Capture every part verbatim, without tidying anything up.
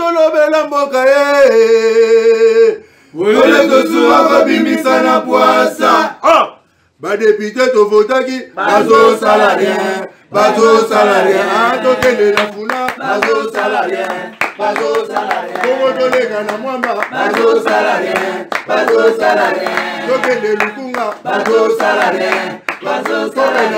tolobela mboka ye ole tosuwa babimisa na poasa badepite tovotaki bazosala rien bazosala rien tokende na funa bazosala rien bazosala rien bongo toleka na mwamba bazosala rien bazosala rien tokende lukunga bazosala rien bazosala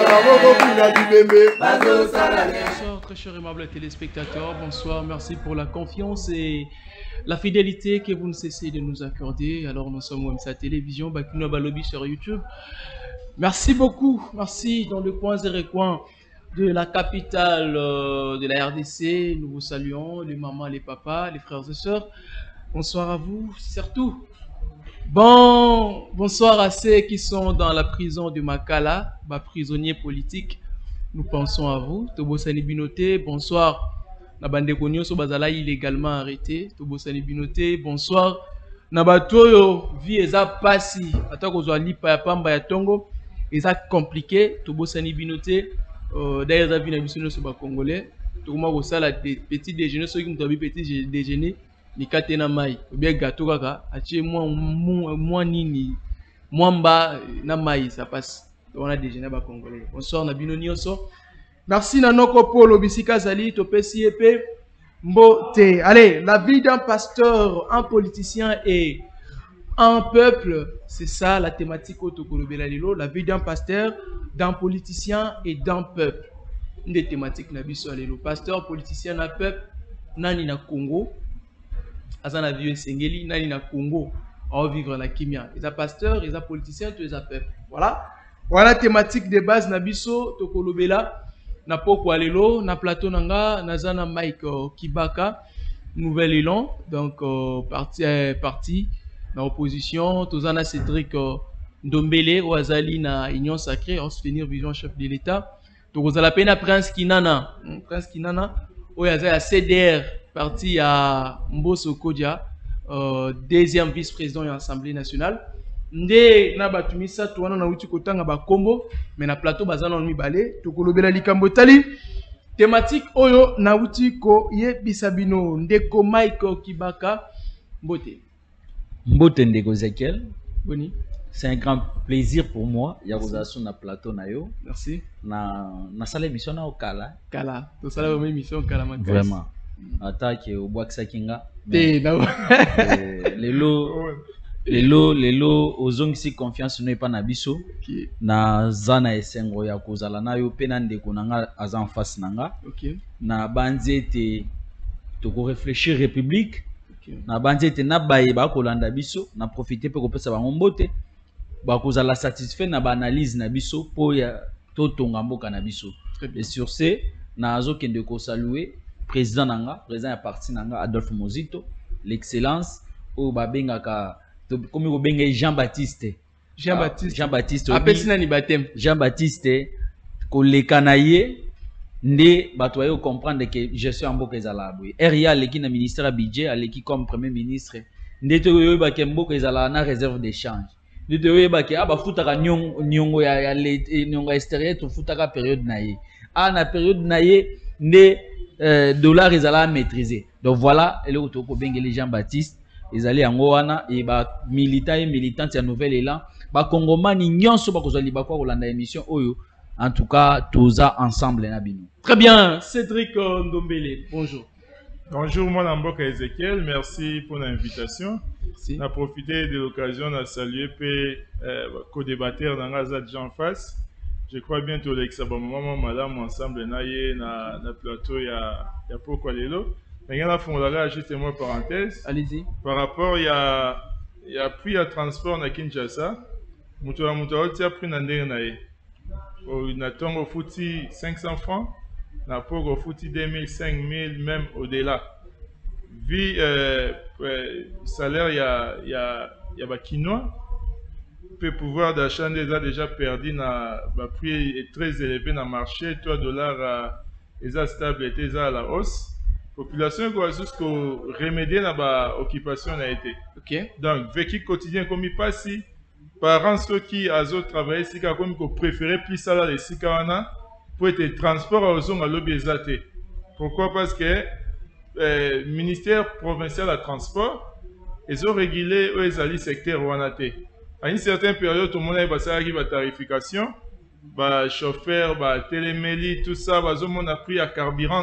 rien bazosala rien. Bonsoir très chers aimables téléspectateurs, bonsoir, merci pour la confiance et la fidélité que vous ne cessez de nous accorder. Alors nous sommes au sa télévision, Bakino Balobi sur YouTube. Merci beaucoup, merci dans le coin et recoin de la capitale euh, de la R D C. Nous vous saluons, les mamans, les papas, les frères et sœurs. Bonsoir à vous, surtout. Bon, bonsoir à ceux qui sont dans la prison de Makala, bah, prisonniers politiques. Nous pensons à vous. Tobosani Binoté, bonsoir. Nabande Konyo Sobazala illégalement arrêté. Tobosani Binoté, bonsoir. Nabatoyo, vie eza pasi. Atako zo lipa ya pamba ya tongo. Eza compliqué. Tobosani Binoté. D'ailleurs, eza vina bisono soba congolais. Tokoma ko sala petit déjeuner, ceux qui m'ont petit déjeuner. Ni katena mai. Bien gâteau kaka. Atie moi moi nini. Mwamba na mai ça passe. On a déjeuné bas congolais. Bonsoir Nabino Nyonso. Merci Nanoko Polo Bisika Zali Topesi Epe Mbote. Allez, la vie d'un pasteur, un politicien et un peuple, c'est ça la thématique autocolobélalilo. La vie d'un pasteur, d'un politicien et d'un peuple. Une des thématiques Nabiso Alelo. Pasteur, politicien, un peuple, nani na Congo. Azana vieux Sengeli, nani na Congo. On va vivre la kimia. Les pasteurs, les politiciens, tous les peuple. Voilà. Voilà thématique de base Nabiso Tokolobela. Na poko alelo, na plateau nanga, nazana Mike uh, Kibaka, nouvel élan, donc uh, parti euh, parti na opposition, tozana Cédric uh, Ndombele ou Azali na Union Sacrée, on se finir vision chef de l'État. Donc la peine Prince Kinana, hmm, Prince Kinana, ou Azali C D R, parti à Mboso Kodja, uh, deuxième vice-président de l'Assemblée nationale. Nde na batumisa tuwana na uti kotanga ba kombo mais na plateau bazana on mibale tokolobela likambo tali thématique oyo na uti ko ye bisabino ndeko Mike Kibaka Mbote Mbote ndeko Ezekiel boni c'est un grand plaisir pour moi ya kozala na plateau na yo merci na na sala émission na okala kala to sala ba émission kala makasi vraiment attaque au boxa kinga te na lelo lelo lelo ozongisi confiance no epa na biso okay. Na zana esengo ya kozala na yo pe na ndeko nanga aza en face nanga okay. Na banzete to ko réfléchir république okay. Na banzete na baye ba kolanda biso na profiter pe ko pesa bango mbote ba kozala satisfait na ba analyse na biso po ya to tonga mboka na biso et sur ce na azokende ko saluer président nanga président ya parti nanga Adolphe Mozito l'excellence o babengaka comme vous avez Jean-Baptiste. Jean-Baptiste. Jean-Baptiste. Jean Jean-Baptiste. Kolekanaye. Nde batoyo comprendre que je suis en boka ezala boy. Eria leki na ministère budget, aleki comme premier ministre. Nde to yo ba kembo ezala na réserve d'échange. Nde to yo ba ke aba futaka nyongo nyongo ya ya nyongo extérieur to futaka période na ye. A na période na ye nde euh, dollar ezala maîtriser. Donc voilà, et le to ko bengeli Jean-Baptiste. Ils allaient en Goana et bah militants et militantes à nouvel élan bah congomani nyonso ba kozali ba kwa kolanda émission oyo en tout cas tous ensemble na bino. Très bien, Cédric Ndombele, bonjour. Bonjour mon amboka Ezekiel, merci pour l'invitation. Merci. Na profiter de l'occasion de saluer pe euh, co-débatteur dans Gaza en face. Je crois bientôt l'examen maman madame ensemble na ye na na plateau ya ya pourquoi lelo. Mais là, il juste une parenthèse. Allez-y. Par rapport, il y a, il y a prix à transport à Kinshasa. Moutoua Moutoua, il y a prix à Ndénaï. Il y a un fouti cinq cents francs. Il y a un fouti deux mille, cinq mille, même au-delà. Vu euh, euh, salaire, il y a, il y a, il y a le quinoa. Le pouvoir d'achat déjà déjà perdu. Le prix est très élevé dans le marché. trois dollars est stable et à la hausse. Population doit jusqu'au remédier à la occupation a été. Ok. Donc, vécu quotidien comme il passe ici, parents ceux qui ont travaillé ici, comme ils préfèrent plus ça là les Sikawana pour être transport aux hommes à l'obésité. Pourquoi? Parce que euh, ministère provincial de transport, ils ont régulé le secteur Wanate. À une certaine période, tout le monde a eu la tarification. Bah, chauffeur, bah, télémélie, tout ça, bah, on a pris à carburant,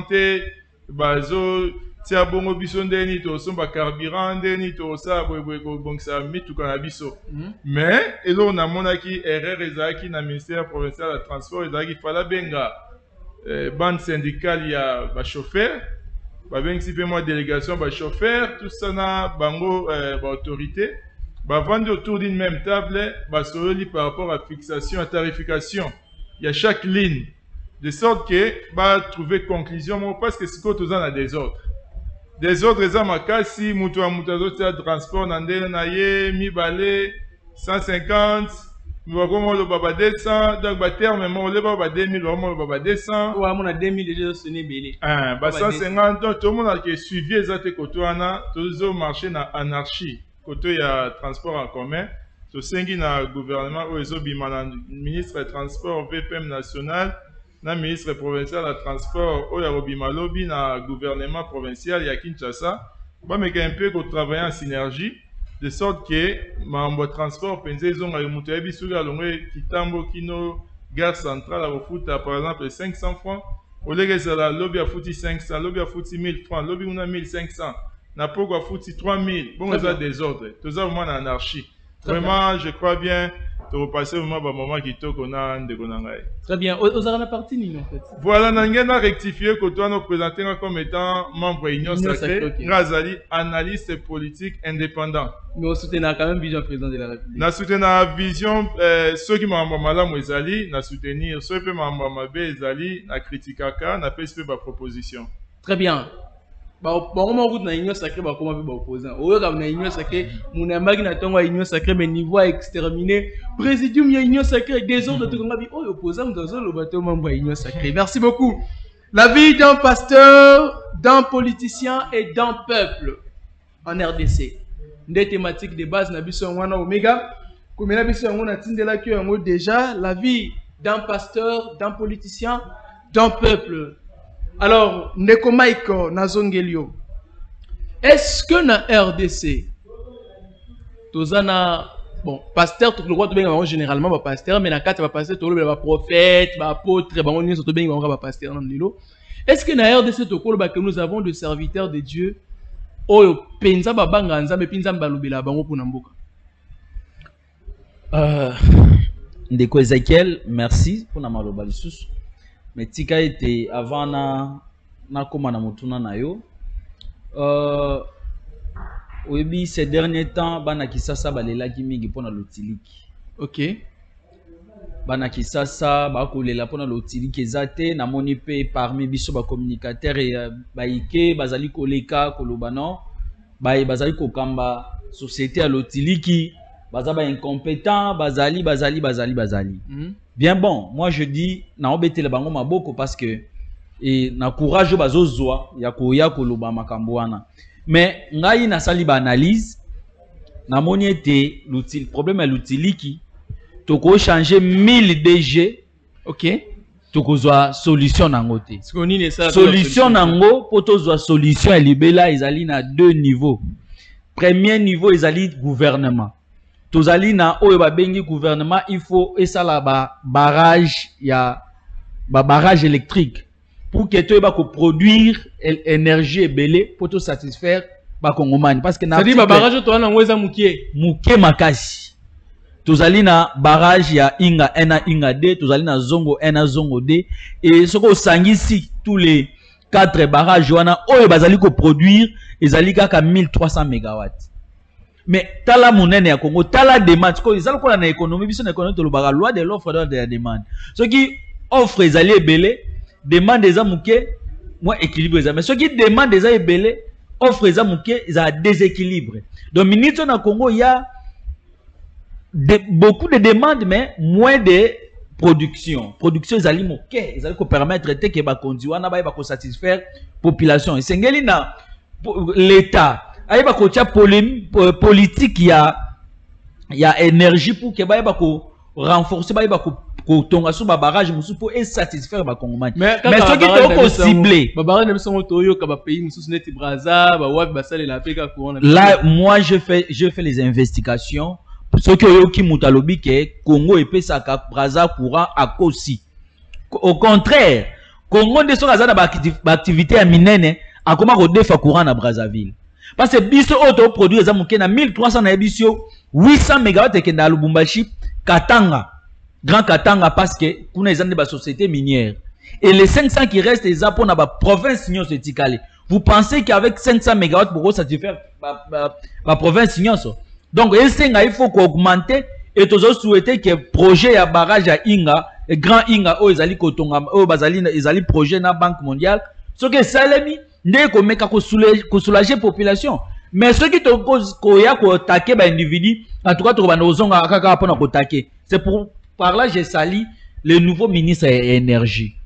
bah, zo, tia bongo biso ndeni to so ba carburant ndeni to ça, boy boy bon ça mi tout kana biso. Mais et là on a monaki erreur ezaki na ministère provincial de transport ezaki fala benga eh, bande syndicale ya ba chauffeur, ba benga si moi délégation ba chauffeur, tout ça na bango eh, ba autorité. Bah, vendre autour d'une même table, bah, sur par rapport à fixation, à tarification. Il y a chaque ligne. De sorte que, bah, trouver conclusion, moi, parce que c'est quoi tous en a des autres. Des autres, les hommes, si, moutou à moutou à transport, nandé, naye, mi balé, cent cinquante, nous avons le baba deux cents, donc, bah, terme, moi, le baba deux mille, le baba deux cents. Ouais, on a deux mille déjà, ce n'est belé. Ah, bah, cent cinquante, donc, tout le monde a suivi les autres côtés, tous les marchés na anarchie. Côté il y a transport en commun, ce cinq na gouvernement où ils ont ministre des transports V P M national, na ministre provincial de transport où il y a bimalobi na gouvernement provincial il y a Kinshasa. Bah mais un peu qu'on travaille en synergie de sorte que membre transport pense ils ont eu monté bisu la longue kitambo kino gare centrale à foot par exemple cinq cents francs au lieu que la lobby a foutu cinq cents, lobby a foutu mille francs, lobby on a mille cinq cents. N'a pas quoi foutu trois mille, bon, on a des ordres. Tout ça, vraiment, en anarchie. Vraiment, je crois bien, de repasser vraiment au moment qui toque, on a un de Gonangaï. Très bien. Aux arènes partie, Nino, en fait. Voilà, nous avons rectifié que toi, nous présentons comme étant membre de l'Union Sacrée, Razali, analyste politique indépendant. Mais on soutient quand même vision président de la République. Nous soutenons la vision, euh, ceux qui m'ont madame Ezali, nous soutenir ceux qui m'ont mabé Ezali, nous critiquons, nous faisons des propositions. Très bien. Bon, comment vous n'avez pas sacré, comment vous opposant. Au lieu d'avoir une union sacrée, mon amag n'a pas une union sacrée, mais niveau exterminé. Présidium, il y a une union sacrée, des ordres de tout le monde. Oh, opposant, dans le bateau, membre une union sacrée. Merci beaucoup. La vie d'un pasteur, d'un politicien et d'un peuple en R D C. Des thématiques de base, Nabiso Wana Omega. Comme Nabiso Wana Tindela qui est déjà, la vie d'un pasteur, d'un politicien, d'un peuple. Alors, Ndeko Maiko Nazongelio, est-ce que na R D C, tozana, bon, pasteur, tout le droit de bien généralement va pasteur, mais na quatre va pasteur, tout le monde va prophète, va apôtre, va on est surtout bien va pasteur dans l'îlot. Est-ce que na R D C tout le que nous avons de serviteurs de Dieu, oh penza babanga nzambe pinza mbalubela bango pour namboka. Euh, Ndeko Ezekiel, merci pour na maloba lisusu. Mais tika était avant na na koma na mutuna na yo euh oui ces derniers temps bana kisasa balela ki mingi pona lotiliki. OK, bana kisasa ba kolela pona lotiliki ezate na moni pe parmi biso ba communicateurs et baike bazali koleka kolobano ba bazali kokamba société à lotiliki bazaba incompétent bazali bazali bazali bazali. Mm-hmm. Bien bon, moi je dis na obete le bango maboko parce que et na courage bazo zoa ya koya koloba makambo wana. Mais ngai na sali ba analyse na moni ete l'outil problème est l'outiliki toko changer mille D G, OK, toko zoa solution nango te. Solution, solution nango poto zoa solution elibela ezali na deux niveaux. Premier niveau ezali gouvernement. Tozali na oyo babengi gouvernement, il faut esala ba barrage ya ba barrage électrique pour que tu ba ko produire énergie ebele pour te satisfaire ba kongomani parce que na c'est dit ba barrage to na ngweza mukie mukie makasi. Tozali na barrage ya Inga un na Inga deux, tozali na Zongo un na Zongo deux et ce ko sangisi tous les quatre barrages wana oyo bazali ko produire ezali kaka mille trois cents mégawatts. Mais tala monene ya Congo, tala demande, ko izalo ko na économie, biso na économie to lobaka loi de l'offre et de la demande. Ce qui offre ezali ebele, demande des amuke, moi équilibre ezali. Mais ce qui demande des ebele, offre ezali muke, ça déséquilibre. Donc minito na Congo, il y a de, beaucoup de demandes mais moins de production. Production ezali muke, ezali ko permettre te ke ba konzi wana ba ba ko satisfaire population. Sengeli na l'état aïba ko tia politique ya ya énergie pour que ba ba ko renforcer ba ba ko kotonga sur ba barrage musu pour satisfaire ba Congolais. Mais ce qui est aussi ciblé. Ba barrage ne sont toyo ka ba pays musu neti Brazza, ba wapi ba sale la peka courant. Là moi je fais je fais les investigations. Ce que yoki mutalobi ke Congo et pesa ka Brazza courant à Kosi. Au contraire, Congo de so kaza na ba activité ya minene akoma ko defa courant na Brazzaville. Parce que biso auto produit za muke na mille trois cents na ebisio huit cents mégawatts ke na Lubumbashi Katanga. Grand Katanga parce que kuna ezande ba société minière. Et les cinq cents qui restent les pour na ba province nyonso etikale. Vous pensez qu'avec cinq cents mégawatts pour satisfaire ba, ba, ba province nyonso. Donc il faut augmenter et tous souhaiter que projet ya barrage à Inga, grand Inga o ezali kotonga o bazali ezali projet na Banque mondiale. Ce que salemi ne ko meka ko soulager population. Mais ce qui te cause ko ya ko attaquer ba individu en tout cas to ba nozonga kaka pona ko attaquer. C'est pour par là j'ai sali le nouveau ministre de l'énergie.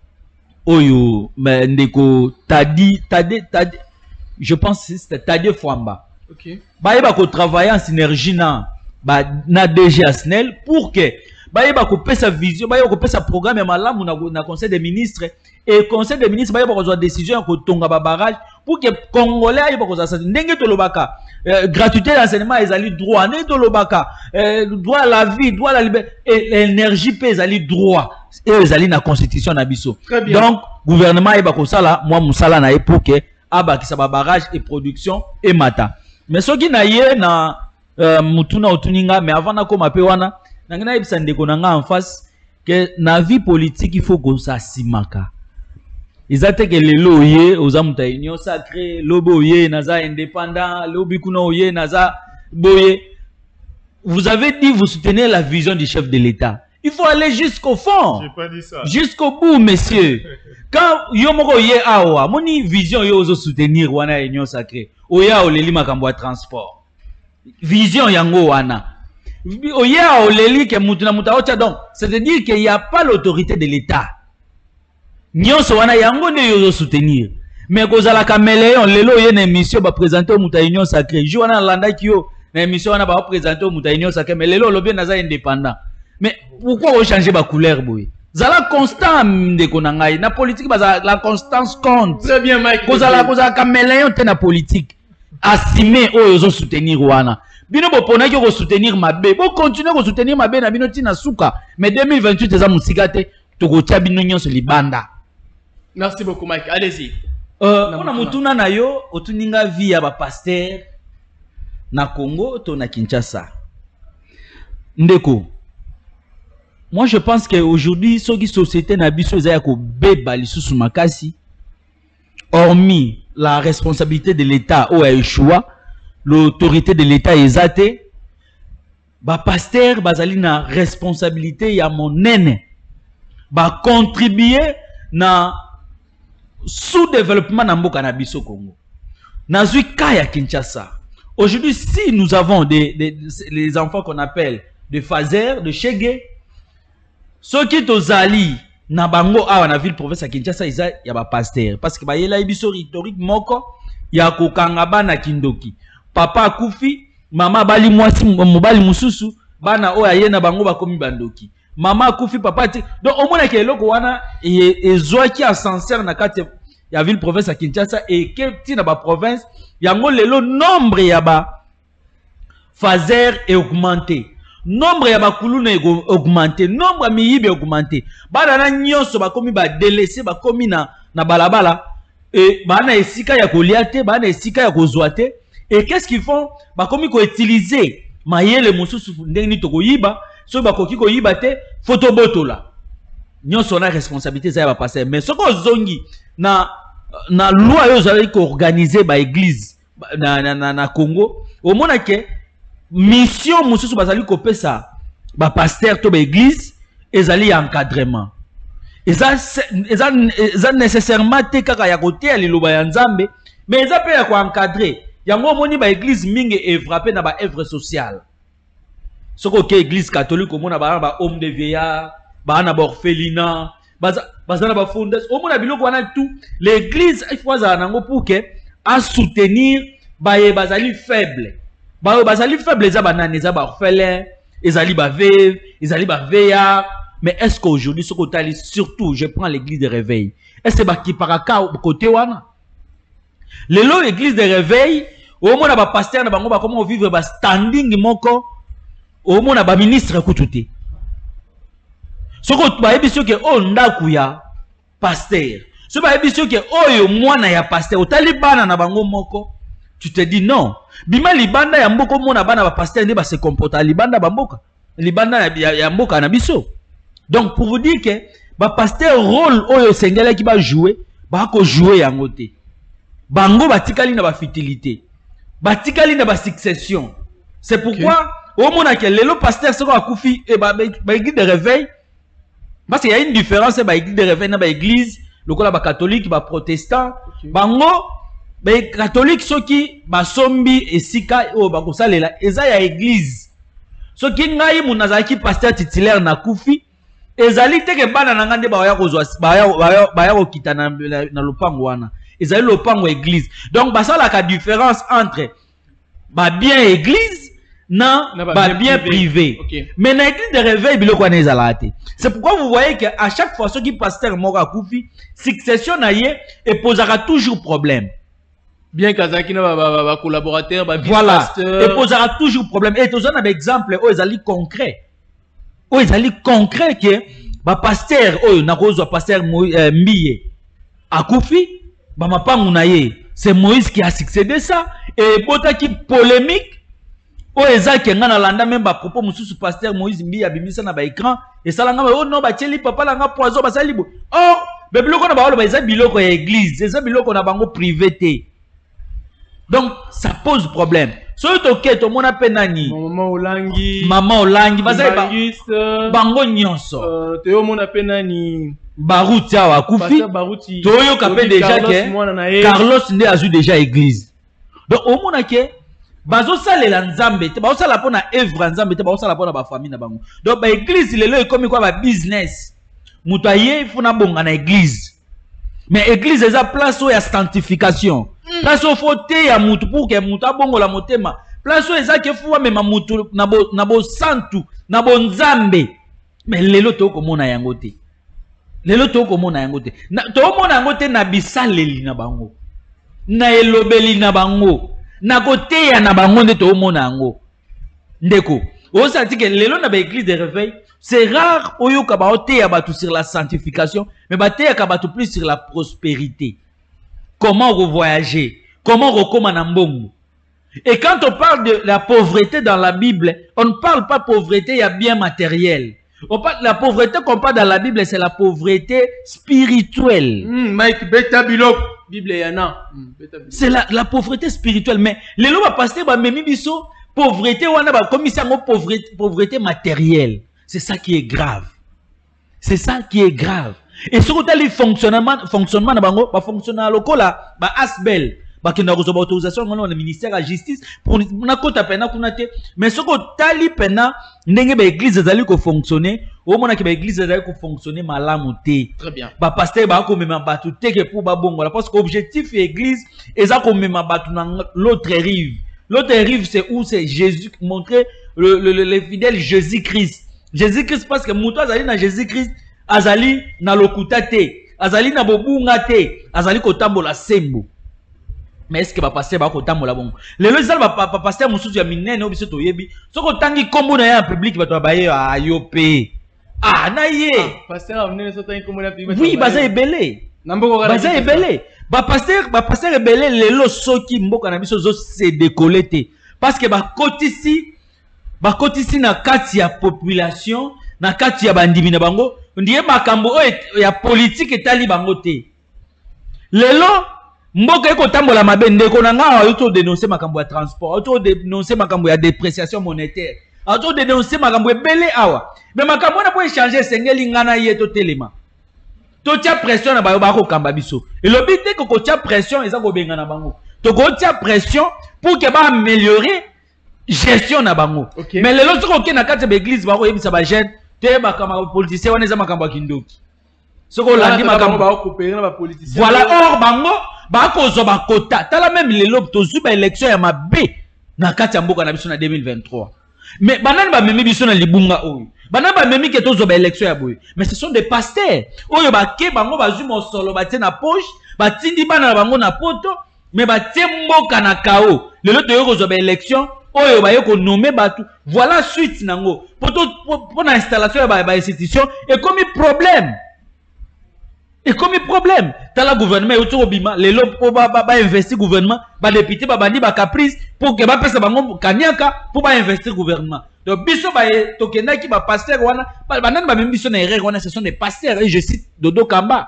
Oyo mais ndeko Tadi Tadi Tadi je pense que c'était Tadi Fwamba. OK. Ba yeba ko travailler en synergie na ba na D G Asnel pour que ba yeba ko pesa vision, ba yeba ko pesa programme malamu na na conseil des ministres et conseil des ministres ba yeba ko décision ko tonga ba barrage pour que Congolais yeba ko ça ndenge to lobaka euh, gratuité d'enseignement ezali droit ne to lobaka euh, droit à la vie, droit à la liberté et l'énergie pe ezali droit et ezali na constitution na biso. Donc gouvernement yeba ko sala moi musala na pour que aba ki sa ba barrage et production et mata. Mais ce qui na ye na uh, mutuna otuninga mais avant na koma pe wana nangina ibisa ndeko nanga en face que na vie politique il faut que ça simaka. Izate que lelo ye oza muta union sacré lobo ye naza indépendant lobi kuna oye naza boye. Vous avez dit vous soutenez la vision du chef de l'État. Il faut aller jusqu'au fond. J'ai pas dit ça. Jusqu'au bout, messieurs. Quand yomoko ye awa, moni vision yo ozo soutenir wana union sacrée. Oya oleli makambo ya transport. Vision yango wana. Oya oleli ke mutu na mutu aocha donc, c'est-à-dire qu'il n'y a pas l'autorité de l'État. Nyonso wana yango ne yo ozo soutenir. Mais kozala kameleon lelo ye na émission ba présenter mutu ya union sacrée. Jo wana landa kiyo na émission wana ba présenter mutu ya union sacrée mais lelo lobi naza indépendant. Mais pourquoi on change ma couleur, boy? Zala constant de konangai. Na politique, la constance compte. Très bien, Mike. Kozala kozala caméléon te na politique. Assimé oyo soutenir wana. Bino bo pona ki ko soutenir mabe. Bo continuer ko soutenir mabe na bino tina suka. Mais deux mille vingt-huit eza musika te to ko tia bino nyonso libanda. Merci beaucoup, Mike. Allez-y. Euh, on a mutuna na yo otuninga via ba pasteur na Congo to na Kinshasa. Ndeko. Moi, je pense qu'aujourd'hui, ce qui société n'a pas besoin makasi, hormis la responsabilité de l'État ou a échoué, l'autorité de l'État est zate, ba pasteur bazali na responsabilité ya mon nene, ba contribuer na sous-développement na mboka na biso Congo. Na zui kaya Kinshasa. Aujourd'hui, si nous avons des, des, les enfants qu'on appelle de Fazer, de Chege, ceux qui tozali na bango awa na ville province ya Kinshasa isa ya ba pasteur parce que ba yela biso rhétorique moko ya kokanga bana kindoki papa akufi mama bali mwasi mobali mususu bana oya ye na bango bakomi bandoki mama akufi papa ti donc au moins ke eloko wana ezwaki ascenseur na kati ya ville province ya Kinshasa et que ti na ba province yango lelo nombre ya ba Fazer est augmenté. Nombre ya bakuluna augmenté, nombre ya miyibe augmenté. Bana na nyonso bakomi ba délaissé bakomi na na balabala et bana esika ya koliate, bana esika ya kozwate et qu'est-ce qu'ils font? Bakomi ko utiliser mayele mususu ndeni to koyiba, so bakoki ko yiba te photo botola. Nyonso na responsabilité za ba passer mais soko zongi na na loi yo zali ko organiser ba église na na na, na Congo, au mona ke mission mususu bazali kopesa ba pasteur to ba église ezali encadrement eza eza eza nécessairement te kaka ya côté ya liloba ya Nzambe mais eza pe ya ko encadrer yango moni ba église mingi e frapper na ba œuvre sociale soko ke église catholique omona ba ba homme de vieillard ba na ba orphelinat baza baza na ba fondation omona biloko wana tout l'église il faut za nango pour que à soutenir ba ye bazali faible. Ba bazali faible eza banane eza ba orphelin ezali ba veuve ezali ba veillard Mais est-ce qu'aujourd'hui, ce côté, surtout, je prends l'église de réveil, est-ce que qui par côté wana? Les lots l'église de réveil, au moins, na pasteur, na bango, comment vivre, ba standing moko, au moins, na ministre, écoutez. Ce que ba ebiso ke o ndaku ya pasteur. Ce ba ebiso ke o yo mwana ya pasteur. O talibana na bango moko. Tu te dis non. Bima libanda ya mboko mona bana ba pasteur ne ba se comporta libanda ba mboka. Libanda ya, ya mboka na biso. Donc pour vous dire que ba pasteur rôle oyo sengela ki ba jouer, ba ko jouer yango te. Bango batikali na ba futilité. Batikali na ba succession. C'est pourquoi okay. Au mona ke lelo pasteur soko akufi e ba ba église de réveil. Parce qu'il y a une différence entre l'église de réveil et l'église, le catholique, les protestants, les catholiques, ceux qui sont et sika, ils ont l'église. Ceux qui ont pasteur titulaire na kufi, ils ont l'église. Donc, c'est la différence entre bien église non, bah, bien, bien privé. Okay. Mais dans l'église de réveil, c'est pourquoi vous voyez qu'à chaque fois, ceux qui pasteur Mora Koufi, succession naïe et posera toujours problème. Bien Kazaki n'a collaborateur, voilà, et posera toujours problème. Et tous un exemple, oh, ils allaient concret. Oh, ils allaient concret que, bah, pasteur, oh, n'a pas pasteur Mbiye. À Koufi, bah, ma pas mounaye. C'est Moïse qui a succédé ça. Et bota qui polémique. Oh ezaki ngana landa même ba propos mususu pasteur Moïse Mbi abimisa na ba écran et ça langa oh non ba tieli papa langa poison ba salibo oh be biloko na ba olo ba eza biloko ya église eza biloko na bango privé. Donc ça pose problème. So to ke to mona penani maman olangi maman olangi ba ba bango nyonso euh te yo mona penani Baruti awa kufi to yo kapé déjà que Carlos nde azu déjà église. Donc au mona ke bazo salela nzambe te bazo sala pona œuvre nzambe te bazo sala pona ba famille na bango. Donc ba église lelo ekomi kwa ba business mutu aye funa bonga na église mais église eza place ya sanctification mm. Place au faute ya mutu pour que mutu abongola motema place eza ke fuwa mema mutu na bo na bo santu na bo nzambe mais lelo to komona yango te lelo to komona yango te to komona yango te na bisaleli na bango na elobeli na bango na côté ya na bango nde to mona ngo ndeko o senti que lelo na ba église de réveil c'est rare oyo ka ba oté ya batu sur la sanctification mais ba té ya ka batu plus sur la prospérité, comment revoyager, comment recommander na mbongo. Et quand on parle de la pauvreté dans la Bible, on ne parle pas pauvreté ya bien matériel. On parle, la pauvreté qu'on parle dans la Bible, c'est la pauvreté spirituelle. Mm, Mike Beta Bilok, Bible yana. C'est la, la pauvreté spirituelle. Mais les lois va passer, bah, même biso, pauvreté, on a comme ça, pauvreté, pauvreté matérielle. C'est ça qui est grave. C'est ça qui est grave. Et surtout, le fonctionnement, fonctionnement, bah, fonctionnement local, bah, asbel. Bah, qui n'a pas autorisation, on a le ministère de la justice pour na kota pena kunate mais ce que tali pena ndenge ba église ezali ko fonctionner au moment que ba église ezali ko fonctionner malamu te. Très bien. Ba pasteur ba ko mema batu te que pour ba bongo parce que objectif église eza ko mema batu na l'autre rive. L'autre rive c'est où c'est Jésus montrer le le, le, le fidèle Jésus-Christ. Jésus-Christ parce que muto azali na Jésus-Christ azali na lokuta te, azali na bobunga te, azali ko tambola sembo. Mais est-ce que va passer ba ko tambola bongo le le zal ba passer mususu ya minene obiso to yebi soko tangi kombo na ya public ba to ba ye ayope ah na ye passer a minene so tangi kombo na public oui ba za ebele nambo ba za ebele ba passer ba passer ebele le lo soki mboka na biso zo se décoller te parce que ba kotisi ba kotisi na kati ya population na kati ya bandimi na bango ndiye makambo ya politique etali bango te lelo mboka eko tambola mabe ndeko na nga auto dénoncer makambo ya transport auto dénoncer makambo ya dépréciation monétaire auto dénoncer makambo ebele awa mais makambo na po échanger sengeli ngana yeto telema to tia pression na bayo ba ko kamba biso elobi te ko tia pression eza ko benga na bango to ko tia pression pour que ba améliorer gestion na bango okay. Mais lelo soko ke na kati ba église ba ko yebisa ba jeune te ba kama politicien wana eza makambo ya kindoki soko landi makambo ba coopérer na ba politicien voilà or bango ba ko zo ba kota tala même lelo to zuba élection ya mabe na kati ya mboka na biso na deux mille vingt-trois mais banani ba memi biso na libunga oyo Bana ba memi ke tozo ba élection ya boye. Mais ce sont des pasteurs. Oyo ba ke bango bazu mosolo ba tie na poche, ba tindi bana bango na poto, mais ba tie mboka na kao. Le lot de kozo ba élection, oyo ba yeko nommer batu. Voilà suite nango. Poto pour na installation ba ba institution et comme problème. Et comme problème, t'as la gouvernement et autour bima, les lots pour ba ba investir gouvernement, ba député ba bandi ba caprice pour que ba pesa bango kanyaka pour ba investir gouvernement. Donc biso ba tokenda ki ba pasteur wana, ba nan ba même biso na erreur wana, ce sont des pasteurs et je cite Dodo Kamba.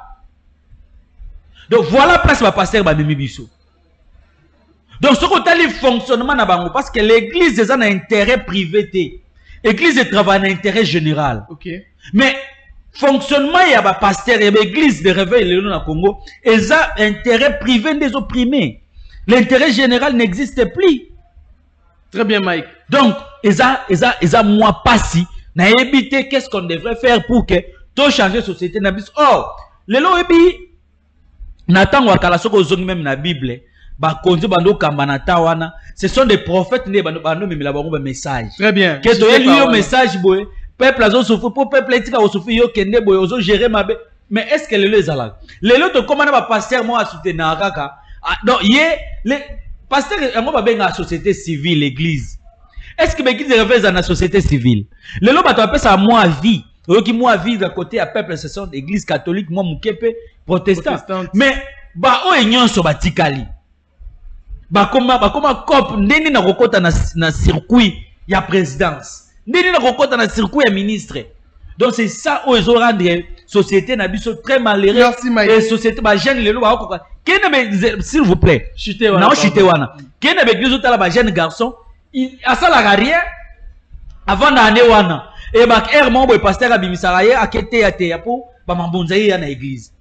Donc voilà place ba pasteur ba memi biso. Donc ce côté le fonctionnement na bango parce que l'église est un intérêt privé té. Église est travail un intérêt général. OK. Mais fonctionnement il y a ba pasteur et l'église de réveil le na Congo, ils ont intérêt privé des opprimés. L'intérêt général n'existe plus. Très bien Mike. Donc, ils ont ils ont ils ont moi passé na éviter qu'est-ce qu'on devrait faire pour que tout changer société na bis. Oh, le lo ebi Nathan wakala soko zongi même na Bible. Ba konzi bando kamba na tawana. Ce sont des prophètes ne bando bando memela bango message. Très bien. Que to lui au message boy. Peuple azo souffre pour peuple etika o souffre yo kende boy ozo gérer mabe. Mais est-ce que le le ezala? Le lo to comment na pasteur moi a soutenir kaka. Donc yé les pasteur ngo ba benga société civile l'église. Est-ce que l'église réveille dans la société civile? Le lo ba to appelle ça moi vie. Oki moi vie à côté à peuple ce sont l'église catholique moi mukepe protestant. Mais ba o nyonso batikali. Ba koma ba koma cop ndeni na kokota na na circuit ya présidence. Ndeni na kokota na circuit ya ministre. Donc c'est ça où ils ont rendu société na biso très malheureux. Merci Mike. Et société ba jeune lelo ba ko kene s'il vous plaît. Chité wana. Non chité wana. Kene be biso tala ba jeune garçon, il a ça la rien avant d'année wana. Et ba er mon boy pasteur abimisara ye akete ya te ya po ba mambonza ye na église.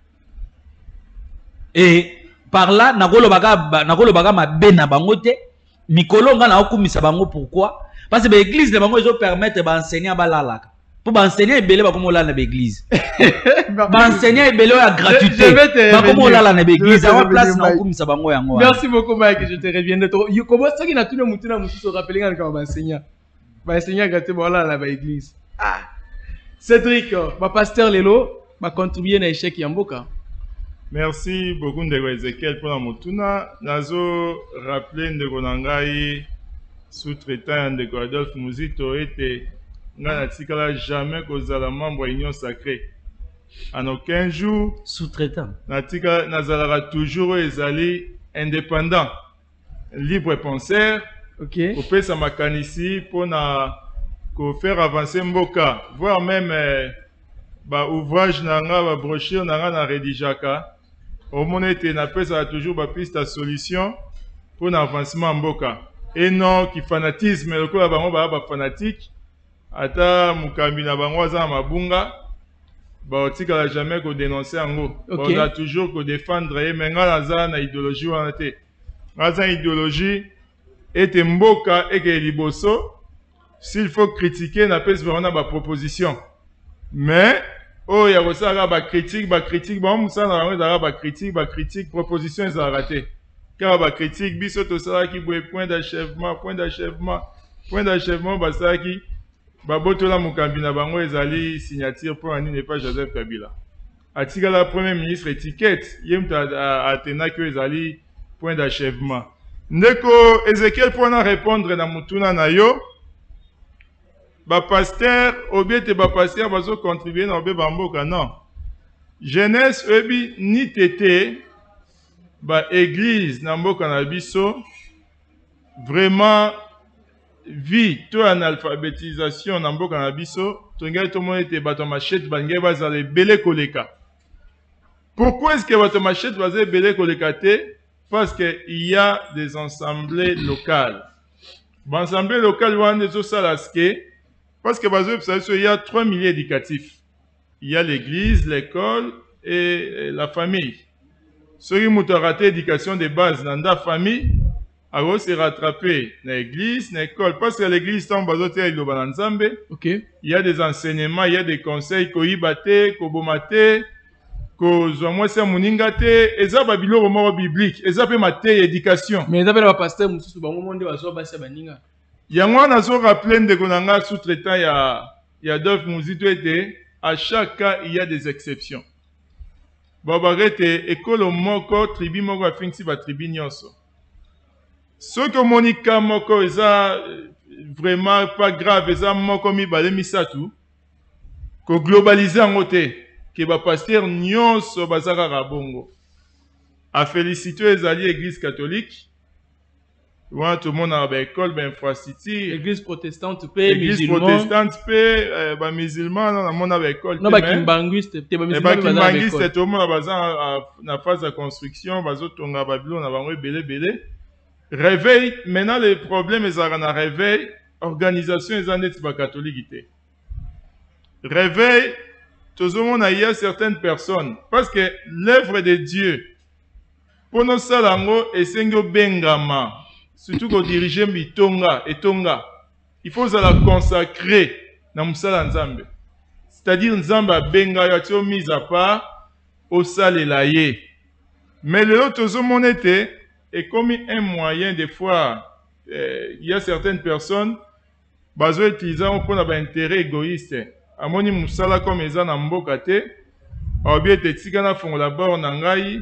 Et par là, Nagolo Baga, Nagolo Baga ma bena bangote, Mikolo nga na okumisa bango pourquoi? Parce que l'église de bango ils ont permettre d'enseigner à balala. Pour enseigner et belé ba comme la na l'église. Ba enseigner et belé à gratuité. Ba comme la na l'église, à place na okumisa bango yango. Merci beaucoup Mike, je te reviens de toi. You comment ça qui na tout le mutuna musu se rappeler quand ba enseigner. Ba enseigner gratuité ba la na l'église. Ah. Cédric, ba pasteur Lelo, ba contribuer na échec yamboka. Merci beaucoup Ndeko Ezekiel pour la motuna. Nazo rappeler Ndeko Nangai sous-traitant Ndeko Adolphe Muzito était nga natikala jamais kozala membre de l'union sacrée. En aucun jour sous-traitant. Natika nazalaka toujours ezali indépendant, libre penseur. OK. Pour faire sa makanisi pour na ko faire avancer mboka, voire même eh, ba ouvrage nanga ba brochure nanga na rédigeaka. Au monde était na pesa toujours ba piste à solution pour l'avancement mboka. Et non qui fanatisme le ko bango ba ba fanatique ata mukambi na bango za mabunga ba otika jamais ko dénoncer ango. Okay. On a toujours ko défendre et menga na za na idéologie wana te. Za idéologie et mboka et que liboso s'il faut critiquer na pesa vraiment ba proposition. Mais oh, il y a aussi ba critique, ba critique, bon, ça na rango ba critique, ba critique, proposition ils ont raté. Car ba critique, biso to ça qui boit point d'achèvement, point d'achèvement, point d'achèvement, ba ça qui ba botola mukambi na bango ezali signature pour ani ne pas Joseph Kabila. Atika la premier ministre étiquette, yemta atena que ezali point d'achèvement. Ndeko Ezekiel pour na répondre na mutuna na yo. Ba pasteur obiete ba pasteur bazo contribuer na obe bamboka non. Jeunesse ebi ni tete ba église na mboka na biso vraiment vie to analphabétisation na mboka na biso to ngai to monete bato machette bangai bazale belé koleka. Pourquoi est-ce que bato machette bazale belé koleka te? Parce que il y a des assemblées locales. Ba assemblée locale wana zo salaske. Parce que il y a trois milieux éducatifs. Il y a l'église, l'école et la famille. Ceux qui ont raté l'éducation de base dans la famille, alors se rattraper dans l'église, dans l'école. Parce que l'église tombe à l'autre OK. Il y a des enseignements, il y a des conseils, ko ibate, ko bomate, ko zomwese muningate, et ça babilo romo biblique, et ça peut mater éducation. Mais ça peut pas pasteur mususu bango monde bazo basa baninga. Yango nazo rappeler ndeko nanga sous-traitant ya il y a Adolphe Muzito était, à chaque cas, il y a des exceptions. Babarete, école moko, tribu moko, a finci ba tribu nyonso. Ce que Monica moko, eza vraiment pas grave, eza moko mi bale misatu, ko globaliser en côté, que ba pasteur nyonso bazaka rabongo. A féliciter les alliés église catholique. Ouais, tout le monde a une école, une infrastructure. Église protestante, paix, Église protestante, paix, euh, musulman, on a une école. Non, bah, kimbanguiste, t'es pas musulman. Kimbanguiste, tout le monde a besoin en phase de construction, bazo tonga Babylone, on a besoin belé belé. Réveil, maintenant les problèmes, ils ont un réveil, organisation, ils ont un catholique. Réveil, tout le monde a, il y a certaines personnes, parce que l'œuvre de Dieu, pour nos salango, et sengo bengama. Surtout qu'on dirige Mitonga et Tonga. Il faut la consacrer dans Moussala Nzambe. C'est-à-dire Nzamba Benga Yatio mise à part au sale et laïe. Mais le autre était est comme un moyen des fois. Il y a certaines personnes qui utilisent pour un intérêt égoïste. Amoni Moussala comme ils ont en mbokate. Obie te tigana font la borne nangai.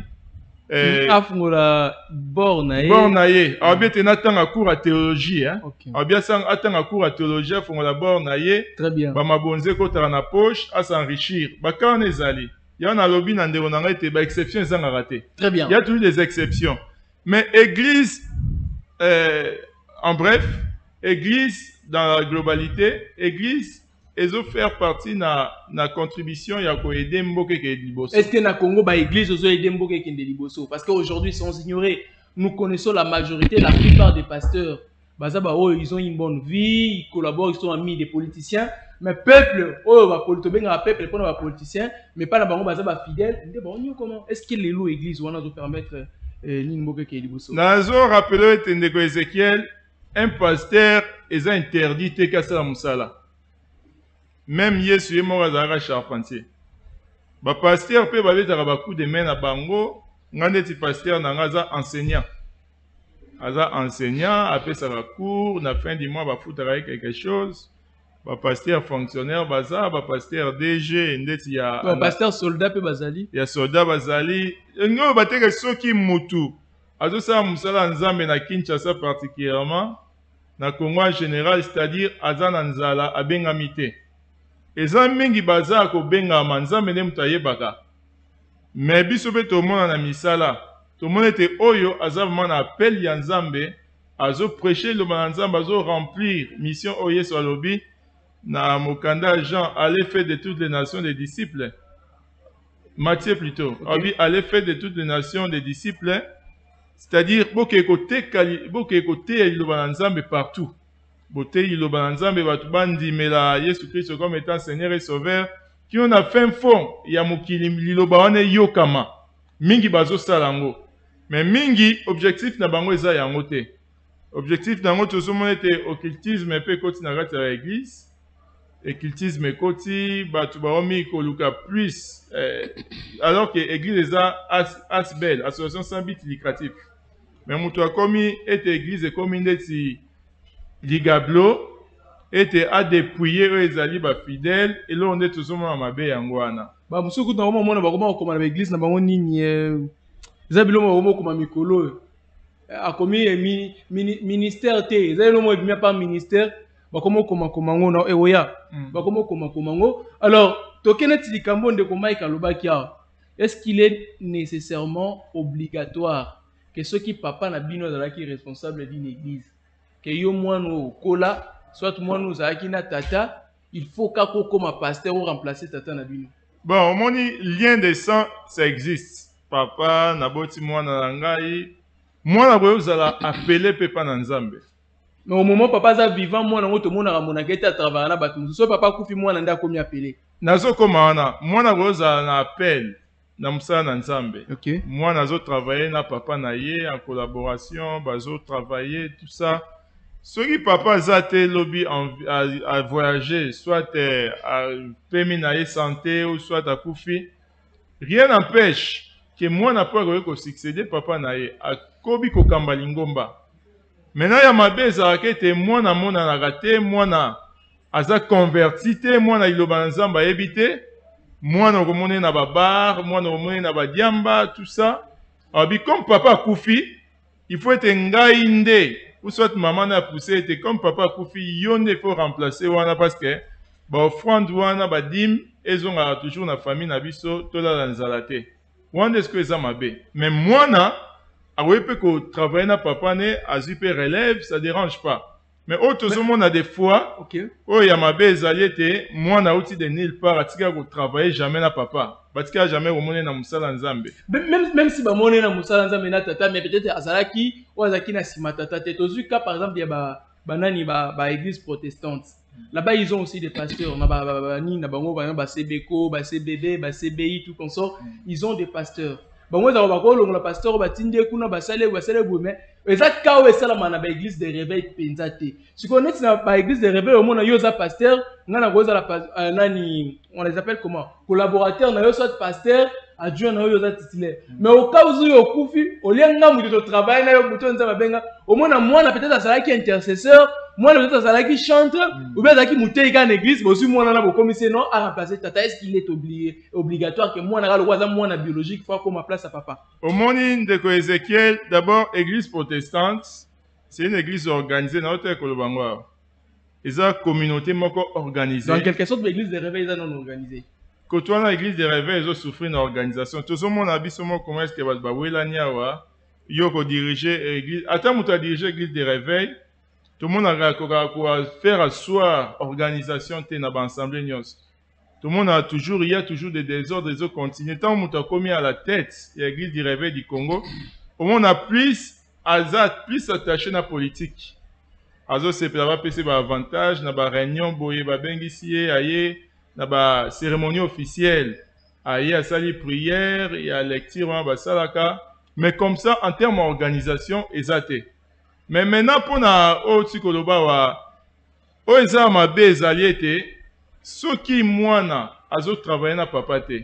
afungola borna ye borna ye abia te natanga cours à théologie hein abia sang atanga cours à théologie afungola borna ye très bien ba mabonze ko tara na poche à s'enrichir ba kana ezali ya na lobi na ndeko na ngai te ba exception ezanga raté très bien il y a toujours des exceptions mais église euh, en bref église dans la globalité église ils ont fait partie de la contribution ya ko aider mboke ke liboso. Est-ce que na Congo ba église ozo aider mboke ke liboso parce qu'aujourd'hui sans ignorer nous connaissons la majorité la plupart des pasteurs baza ba oh ils ont une bonne vie, ils collaborent, ils sont amis des politiciens mais peuple oh ba polito benga peuple pour ba politiciens mais pas na bango baza ba fidèles ndé bon comment est-ce que les lois église wana zo permettre ni mboke ke liboso. Nazo rappeler tendeko Ézéchiel un pasteur est interdit te kasala musala. Même Yesu est mort à charpentier. Ba pasteur peut baler à coup de main à bango, ngande ti pasteur nangaza enseignant. Aza enseignant, après ça va cours, na fin du mois ba foutre avec quelque chose. Ba pasteur fonctionnaire baza, ba pasteur D G, ndeti ya ba pasteur soldat pe bazali. Ya soldat bazali. Ngo bateke soki mutu. Azo sa musala nzambe na Kinshasa particulièrement, na Congo en général, c'est-à-dire azana nzala abengamite. Eza mingi baza ko benga manzambe ne mutaye baka. Mais biso pe to mona na misala. To mona te oyo azava na appel ya nzambe azo prêcher le manzambe azo remplir mission oye so lobi na mokanda Jean allait faire de toutes les nations des disciples. Matthieu plutôt. Okay. Allait faire de toutes les nations des disciples. C'est-à-dire boke côté boke côté le manzambe partout. Beauté iloba nzambe batu bandi mela Yesu Christ comme étant Seigneur et Sauveur qui on a fait fond ya mokili liloba wane yokama mingi bazo salango mais mingi objectif na bango eza yango te objectif nango tozomona te occultisme pe koti na kati ya église occultisme koti batu baomi koluka plus eh, alors que église eza as, asbel association sans but lucratif mais mutu akomi ete église ekomi ndeti Ligablo était à dépouiller les alliés fidèles et là on est tous ensemble à ma baie angwana. Bah monsieur quand on m'a dit comment comment l'église n'a pas mon nini zabilo mo mo comme mikolo a commis ministère té zabilo mo bien pas ministère bah comment comment comment on e oya bah comment comment comment alors tokene tilikambo de comment ikaloba kia est-ce qu'il est nécessairement obligatoire que ceux qui papa na bino là qui est responsable d'une église que yo mwano kola soit mwano zaki na tata il faut kako comme pasteur ou remplacer tata na bino. Bon, mon lien de sang ça existe. Papa na boti mwana ngai mwana boyo zala appeler papa na nzambe. Mais au moment papa za vivant mwana ngoto mona ramona kete à travers na batu so papa kufi mwana nda komi appeler. Nazo koma na mwana boyo zala na appel na musala na nzambe. OK. Mwana zo travailler na papa na ye en collaboration, bazo travailler tout ça. Ceux qui papa zate lobby à, à voyager, soit euh, à permis santé ou soit à koufi, rien n'empêche que moi n'a pas réussi à succéder papa nae à kobi ko kambalingomba. Maintenant ya mabe za kete moi na mona na raté moi na aza converti te mwana liloba na nzambe ayebi te mwana okomone na babar mwana okomone na badiamba tout ça abi comme papa akufi il faut ete ngai nde ou soit maman na poussé ete comme papa akufi yo nde faut remplacer wana parce que baofrande wana badim ezongaka toujours na famille na biso tolala nzala te wana eske eza mabe mais mwana akoki mpe kotravaille na papa ne azwi mpe relève ça dérange pas mais oyo tozomona des fois oyo ya mabe ezali ete mwana auti de nulle part atikaka kotravaille jamais na papa batikaka jamais komone na mosala nzambe même, même si bamone na mosala nzambe na tata mais peut-être azalaki oyo azalaki na nsima tata te tozwi cas par exemple ya banani ba, ba église protestante là-bas ils ont aussi des pasteurs na ba bani na bango ba ba Sebeko ba C B B ba C B I tout consort ils ont des pasteurs bango za ba ko longola pasteur ba tinde kuna ba sale ba sale mais eza ka o esala mana ba église de réveil penza te si connaît na ba église de réveil au monde yo za pasteur ngana ko za la nani on les appelle comment collaborateur na yo soit pasteur adjoint na yo za titulaire mais au cas où yo kufi au lianga mu to travail na yo buto nza babenga au monde mwana peut-être azala ki intercesseur mwana peut-être azala ki chanteur ou bien azala ki mutei ka na église bo si mwana na bo commissaire non à remplacer tata est-ce qu'il est obligé obligatoire que mwana ka lo za mwana biologique faut comme place à papa au monde de Ézéchiel d'abord église protestante c'est une église organisée dans notre kolobango eza communauté moko organisée dans quelque sorte l'église de réveil eza non organisée quand on a l'église de réveil ils ont souffert d'organisation tout le monde a vu comment comment est-ce que va ba wela niawa yo ko diriger église attends muto a diriger l'église de réveil tout le monde a quoi faire asseoir organisation te na ba assemblée nyos tout le monde a toujours il y a toujours des désordres des autres continuent tant muto a commis à la tête de l'église du réveil du Congo au monde a plus azat plus attaché na politique azo c'est pour avoir pc ba avantage na ba réunion boye ba bengisi aye na ba cérémonie officielle aye a sali prière et à lecture ba salaka mais comme ça en termes d'organisation ezate mais maintenant pour na o tikoloba wa o eza mabe ezali ete soki mwana azo travailler na papa te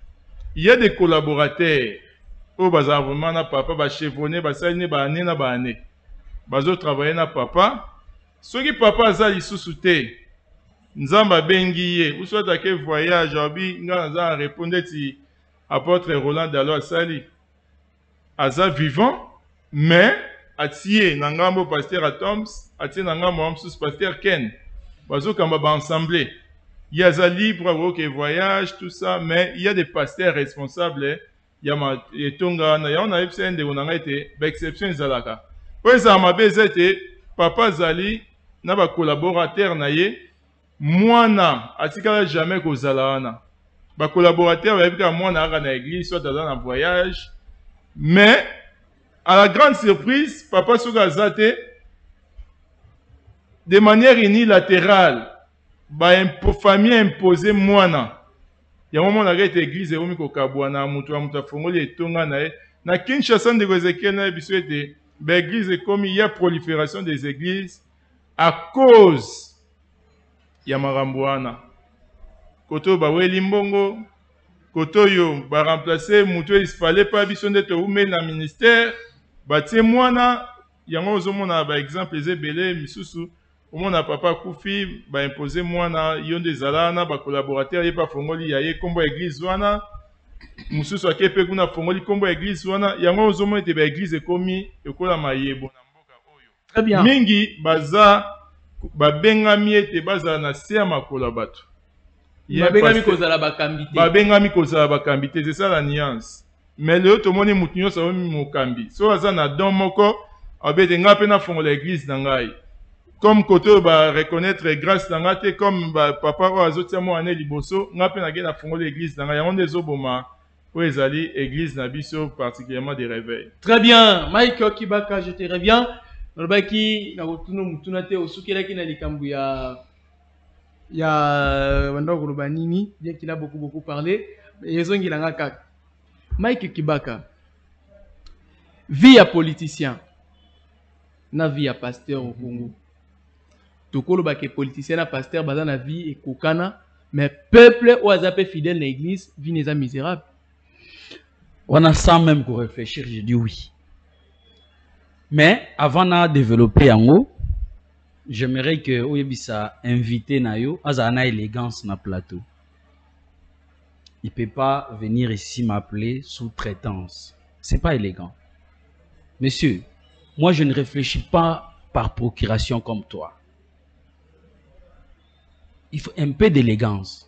il y a des collaborateurs o baza vraiment na papa ba chevronné ba sali ba année na ba année bazo travailler na papa soki papa aza lisusu te nzamba bengi ye ou soit ake voyage abi nga za répondre ti apôtre Roland Dalo asali aza vivant mais atie na ngambo pasteur Atoms atie na ngambo amsus pasteur Ken bazo kamba ba ensemble il y a za libre ok voyage tout ça mais il y a des pasteurs responsables ya ma etonga na ya on a epsende on a été exception zalaka po za mabe zete papa zali na ba collaborateur na ye mwana atikala jamais kozala wana ba collaborateur ba bika mwana aka na église soit dans un voyage mais à la grande surprise papa soka zate de manière unilatérale ba impo famille imposé mwana ya moment na rete église e omi ko kabwana mutu wa mutu afongoli etonga na ye na Kinshasa de Ézéchiel na biso ete ba église comme il y a prolifération des églises à cause ya makambo wana koto ba weli mbongo koto yo ba remplacer mutu il fallait pas biso nde to ume na ministère ba tie mwana yango ozomona ba exemple ezebele misusu omona papa kufi ba imposer mwana yonde zalana ba collaborateur ye pa fongoli ya ye kombo église wana mususu akepe kuna fongoli kombo église wana yango ozomona te ba église ekomi ekola mayebo na mboka oyo très bien mingi baza babengami ete bazala na se ya makolo bato babengami kozala bakambi te babengami kozala bakambi te c'est ça la nuance mais leo tomoni mutu nyonso aomi mokambi so aza na don moko abete nga mpe nafongola église na ngai comme kote oyo ba reconnaître grâce na nga te comme papa oyo azotia mwa ane liboso nga mpe nage nafongola église na ngai yango nde ezoboma oyo ezali église na biso particulièrement des réveils. Très bien Mike Kibaka, je te reviens nalobaki na kotuna mutuna te osukelaki na likambo ya ya banda koloba nini bien qu'il a beaucoup beaucoup parlé ezongilanga kaka Mike Kibaka, vie ya politicien na vie ya pasteur au Congo. Tokoloba ke politicien na pasteur baza na vie ekokana mais peuple ou azape fidèle na église vie neza misérable. On a sans même qu'on réfléchir, je dis oui. Mais avant de développer en haut, j'aimerais que Oyebisa invité Nayo, Azana élégance na plateau. Il ne peut pas venir ici m'appeler sous-traitance. C'est pas élégant. Monsieur, moi je ne réfléchis pas par procuration comme toi. Il faut un peu d'élégance.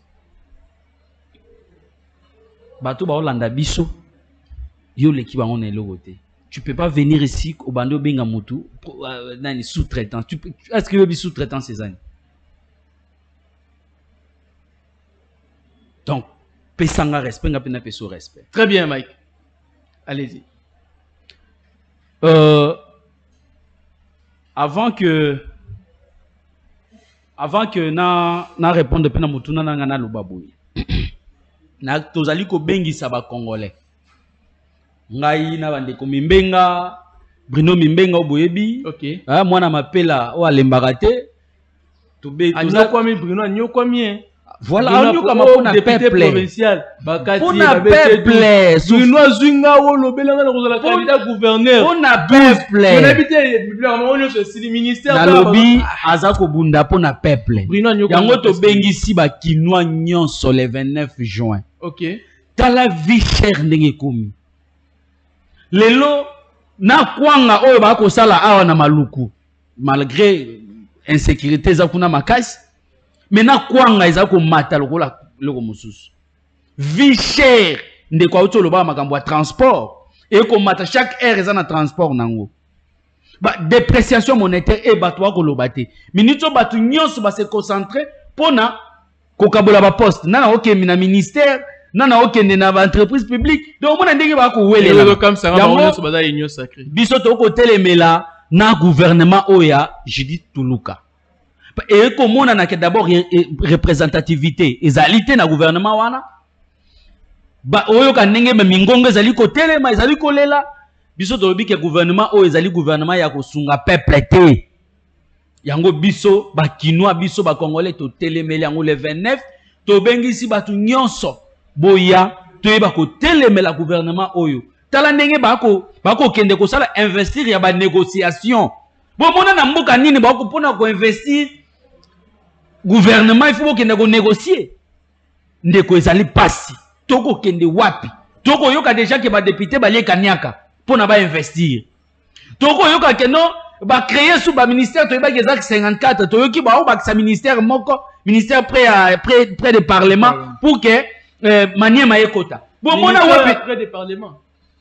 Bato ba Olanda biso, yo l'équipe on est l'autre. Tu peux pas venir ici au bando benga mutu dans sous-traitant. Tu peux est-ce que yo bi sous-traitant ces années? Donc, pesanga respect nga pena peso respect. Très bien Mike. Allez-y. Euh, avant que avant que na na répondre pena mutu na nga na lobaboui. Na tozali ko bengisa ba congolais. Ngai na bande ko Mimbenga, Bruno Mimbenga oboyebi. OK. Ah mwana mapela o alembaka te. To be toza kwa mi Bruno nyo kwa mi. Voilà, on comme pour na peuple provincial. Bakati pour na peuple. Bruno Zwinga o lobelanga na kozala candidat gouverneur. Pour na peuple. On habite bibliquement on est le ministère na lobby azako bunda pour na peuple. Bruno nyo yango to bengisi ba kinwa nyonso le vingt-neuf juin. OK. Tala vie chère ndenge komi. Lelo na kwanga oyo ba ko sala awa na maluku malgré insécurité za kuna makasi mais na kwanga eza ko mata lokola loko mususu vie chère ndeko auto loba makambo ya transport et ko mata chaque heure eza na transport nango ba dépréciation monétaire et bato ko loba te minito bato nyonso ba se concentrer pona ko kabola ba poste nana okemi na ministère nana okende na entreprise publique donc mona ndenge ba ko welela comme ça ba nyonso baza union sacrée biso to ko telemela na gouvernement oya Judith Tuluka et comme on a d'abord représentativité ezalité na gouvernement wana ba oyo kanenge me mingongo ezali ko telema ezali ko lela biso to bike gouvernement o ezali gouvernement ya ko sunga peuple te yango biso ba kinwa biso ba congolais to telemeli yango le vingt-neuf to bengisi batu nyonso boya to yeba ko telemela gouvernement oyo tala ndenge ba ko ba ko kende ko sala investir ya ba négociation bon mona na mboka nini ba ko pona ko investir gouvernement il faut que nous négocier ndeko ezali pasi toko kende wapi toko yoka déjà que ba député ba lekaniaka pour na ba investir toko yoka que non ba créer sous ba ministère to ba exact cinquante-quatre to yoki ba ba sa ministère moko ministère près à près près de parlement pour que euh, maniema ekota bon mona wapi près de parlement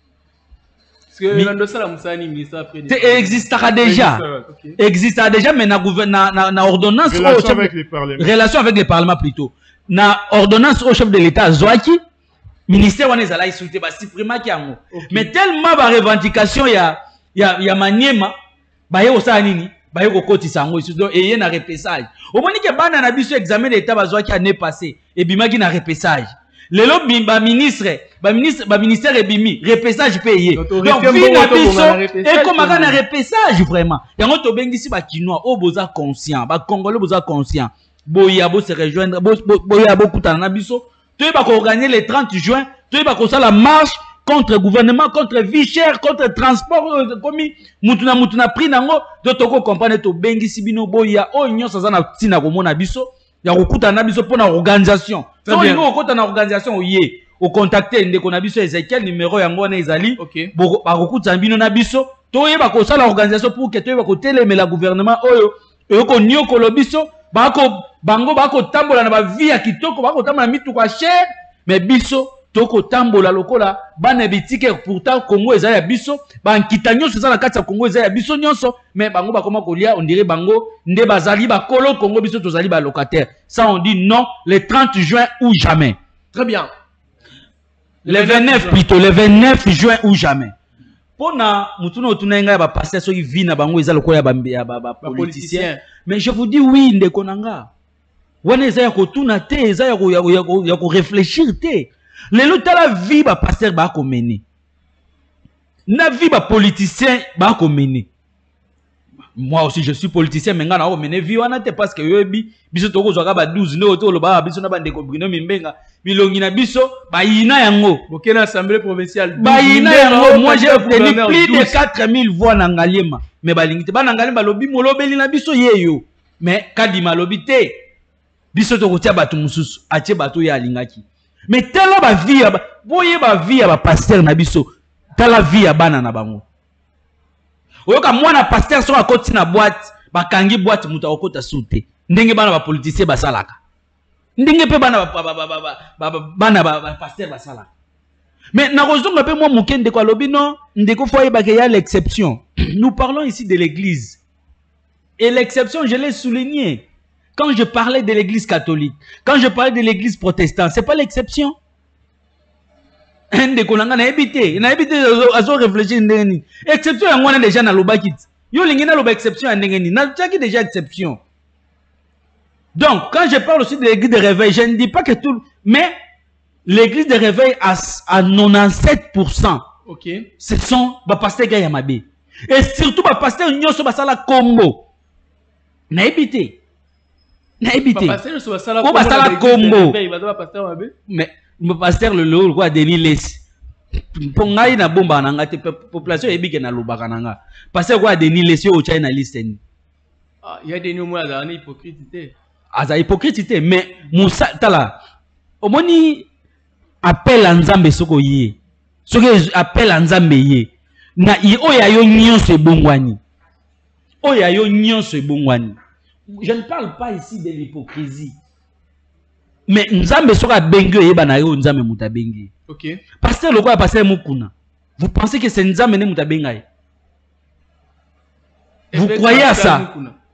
parce que l'endossa la musani ministère près de existera déjà existera déjà mais na gouvernement na, na ordonnance relation avec les parlements relation avec les parlements plutôt na ordonnance au chef de l'état Zwaki ministère wana ezala insulté ba supprimer ki yango mais tellement ba revendication ya ya ya maniema ba ye osala nini ba ye ko kotisa yango donc eye na repessage omoni ke bana na biso examen d'état ba Zwaki année passée et bimaki na repessage lelo ba ministre ba ministre ba ministère ebimi repessage payé donc vi na biso et comme na repessage vraiment yango to bengisi ba kinois o boza conscient ba congolais boza conscient boya bo se rejoindre boya bo kutana na biso to ba ko gagner le trente juin to ba ko sala marche contre gouvernement contre vie chère contre transport comme mutuna mutuna prix nango to to ko comprendre to bengisi bino boya o nyonso za na tina ko mona biso ya ko kutana biso pona organisation so ngo ko na organisation oyé au contacter ndeko na biso Ezekiel numéro yango na ezali boko ba kokuta bino na biso to yeba ko sala organisation pour que to yeba ko telemela gouvernement oyo e ko nyoko lo biso ba ko bango ba ko tambola na ba vie ya kitoko ba ko tambola mitu kwa cher mais biso to ko tambola lokola bana bitike pourtant Congo ezali ya biso ba nkita nyonso za na kati ya Congo ezali ya biso nyonso mais bango ba koma kolia on dirait bango nde bazali ba kolo Congo biso tozali ba locataire ça on dit non le trente juin ou jamais. Très bien. Le vingt-neuf plutôt, le vingt-neuf juin ou jamais. Pona mutuno tunenga ba passer so vi na bango ezalo ko ya ba ba politicien. Mais je vous dis oui ndeko nanga. Wana ezaya ko tuna te ezaya ko ya ko réfléchir te. Lelo tala vie ba passer ba ko mener. Na vie ba politicien ba ko mener. moi aussi je suis politicien mais ngana o mene vi wana te parce que yebi biso toko zwa ba douze ne oto lo ba biso na ba ndeko Bruno Mimbenga bilongi na biso ba yina yango bokena assemblée provinciale ba yina yango moi j'ai obtenu plus de quatre mille voix na Ngaliema mais balingi te ba na Ngaliema lobi molobeli na biso yeyo mais kadima lobi te biso toko tia batu mususu atie batu ya alingaki mais tala ba vie ba boye ba vie ba pasteur na biso tala vie ya bana na bango oyoka mwana pasteur so akoti na boîte bakangi boîte muta okota sute ndenge bana ba politicien basalaka ndenge pe bana ba bana ba pasteur basalaka mais na kozonga pe moi mukende kwa lobi non ndeko foye ba ya l'exception. Nous parlons ici de l'église et l'exception je l'ai souligné quand je parlais de l'église catholique, quand je parlais de l'église protestante, c'est pas l'exception. Ndeko nanga na ebité na ebité azo réfléchir ndenge exception ya ngwana déjà na lobakit yo lingina loba exception ya ndenge ni na tchaki déjà exception. Donc quand je parle aussi de l'église de réveil, je ne dis pas que tout, mais l'église de réveil à, à quatre-vingt-dix-sept pour cent ok ce sont ba pasteur ga yamabe et surtout ba pasteur nyoso basala combo na ebité na ebité ba pasteur so basala combo basala combo ba pasteur mabe mais le pasteur le lo quoi Denis Les pour ngai na bomba na ngate population ebike na lobaka nanga pasteur quoi Denis Les yo China listen ah il y a des noms à la hypocrite aza hypocrite mais musa tala omoni appel Nzambe soko yé soko appel Nzambe yé na i oya yo nyonso ebongwani oya yo nyonso ebongwani. Je ne parle pas ici de l'hypocrisie. Mais Nzambe soka bengi yeba na yo Nzambe muta bengi. OK. Pasteur le quoi pasteur mukuna. Vous pensez que c'est Nzambe ne muta benga? Vous croyez à ça?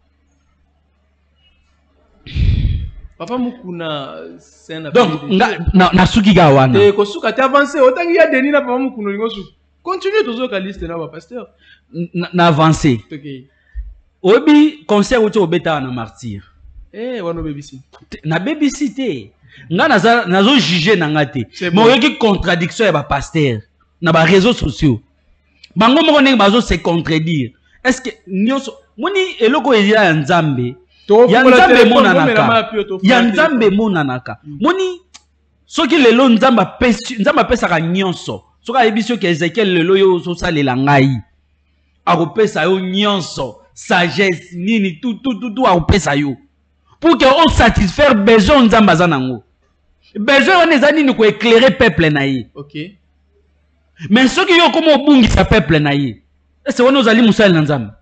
Papa mukuna c'est un donc na na suki ga wana. Eh ko suka ta avancer autant qu'il y a Denis na papa mukuna lingo su. Continue toujours ka liste na ba pasteur. Na avancer. OK. Obi concert oto obeta na martyr. Eh wana bebisi. Na bebisi te. Nga naza nazo juger na ngate. Mo yoki contradiction ya ba pasteur na ba réseaux sociaux. Bango moko ndenge bazo se contredire. Est-ce que nyoso moni eloko ezia Nzambe ya Nzambe monanaka ya Nzambe monanaka moni soki lelo Nzamba pesi Nzamba pesaka nyonso soka yebiso ke Ezekiel lelo yo so salela ngai akopesa yo nyonso sagesse nini tout tout tout tout akopesa yo pour que on satisfaire besoin Nzamba zanango besoin on ezani ni ko éclairer peuple na ye. OK. Mais soki yo komo obungisa peuple na ye est-ce que on ozali musali na Nzambe?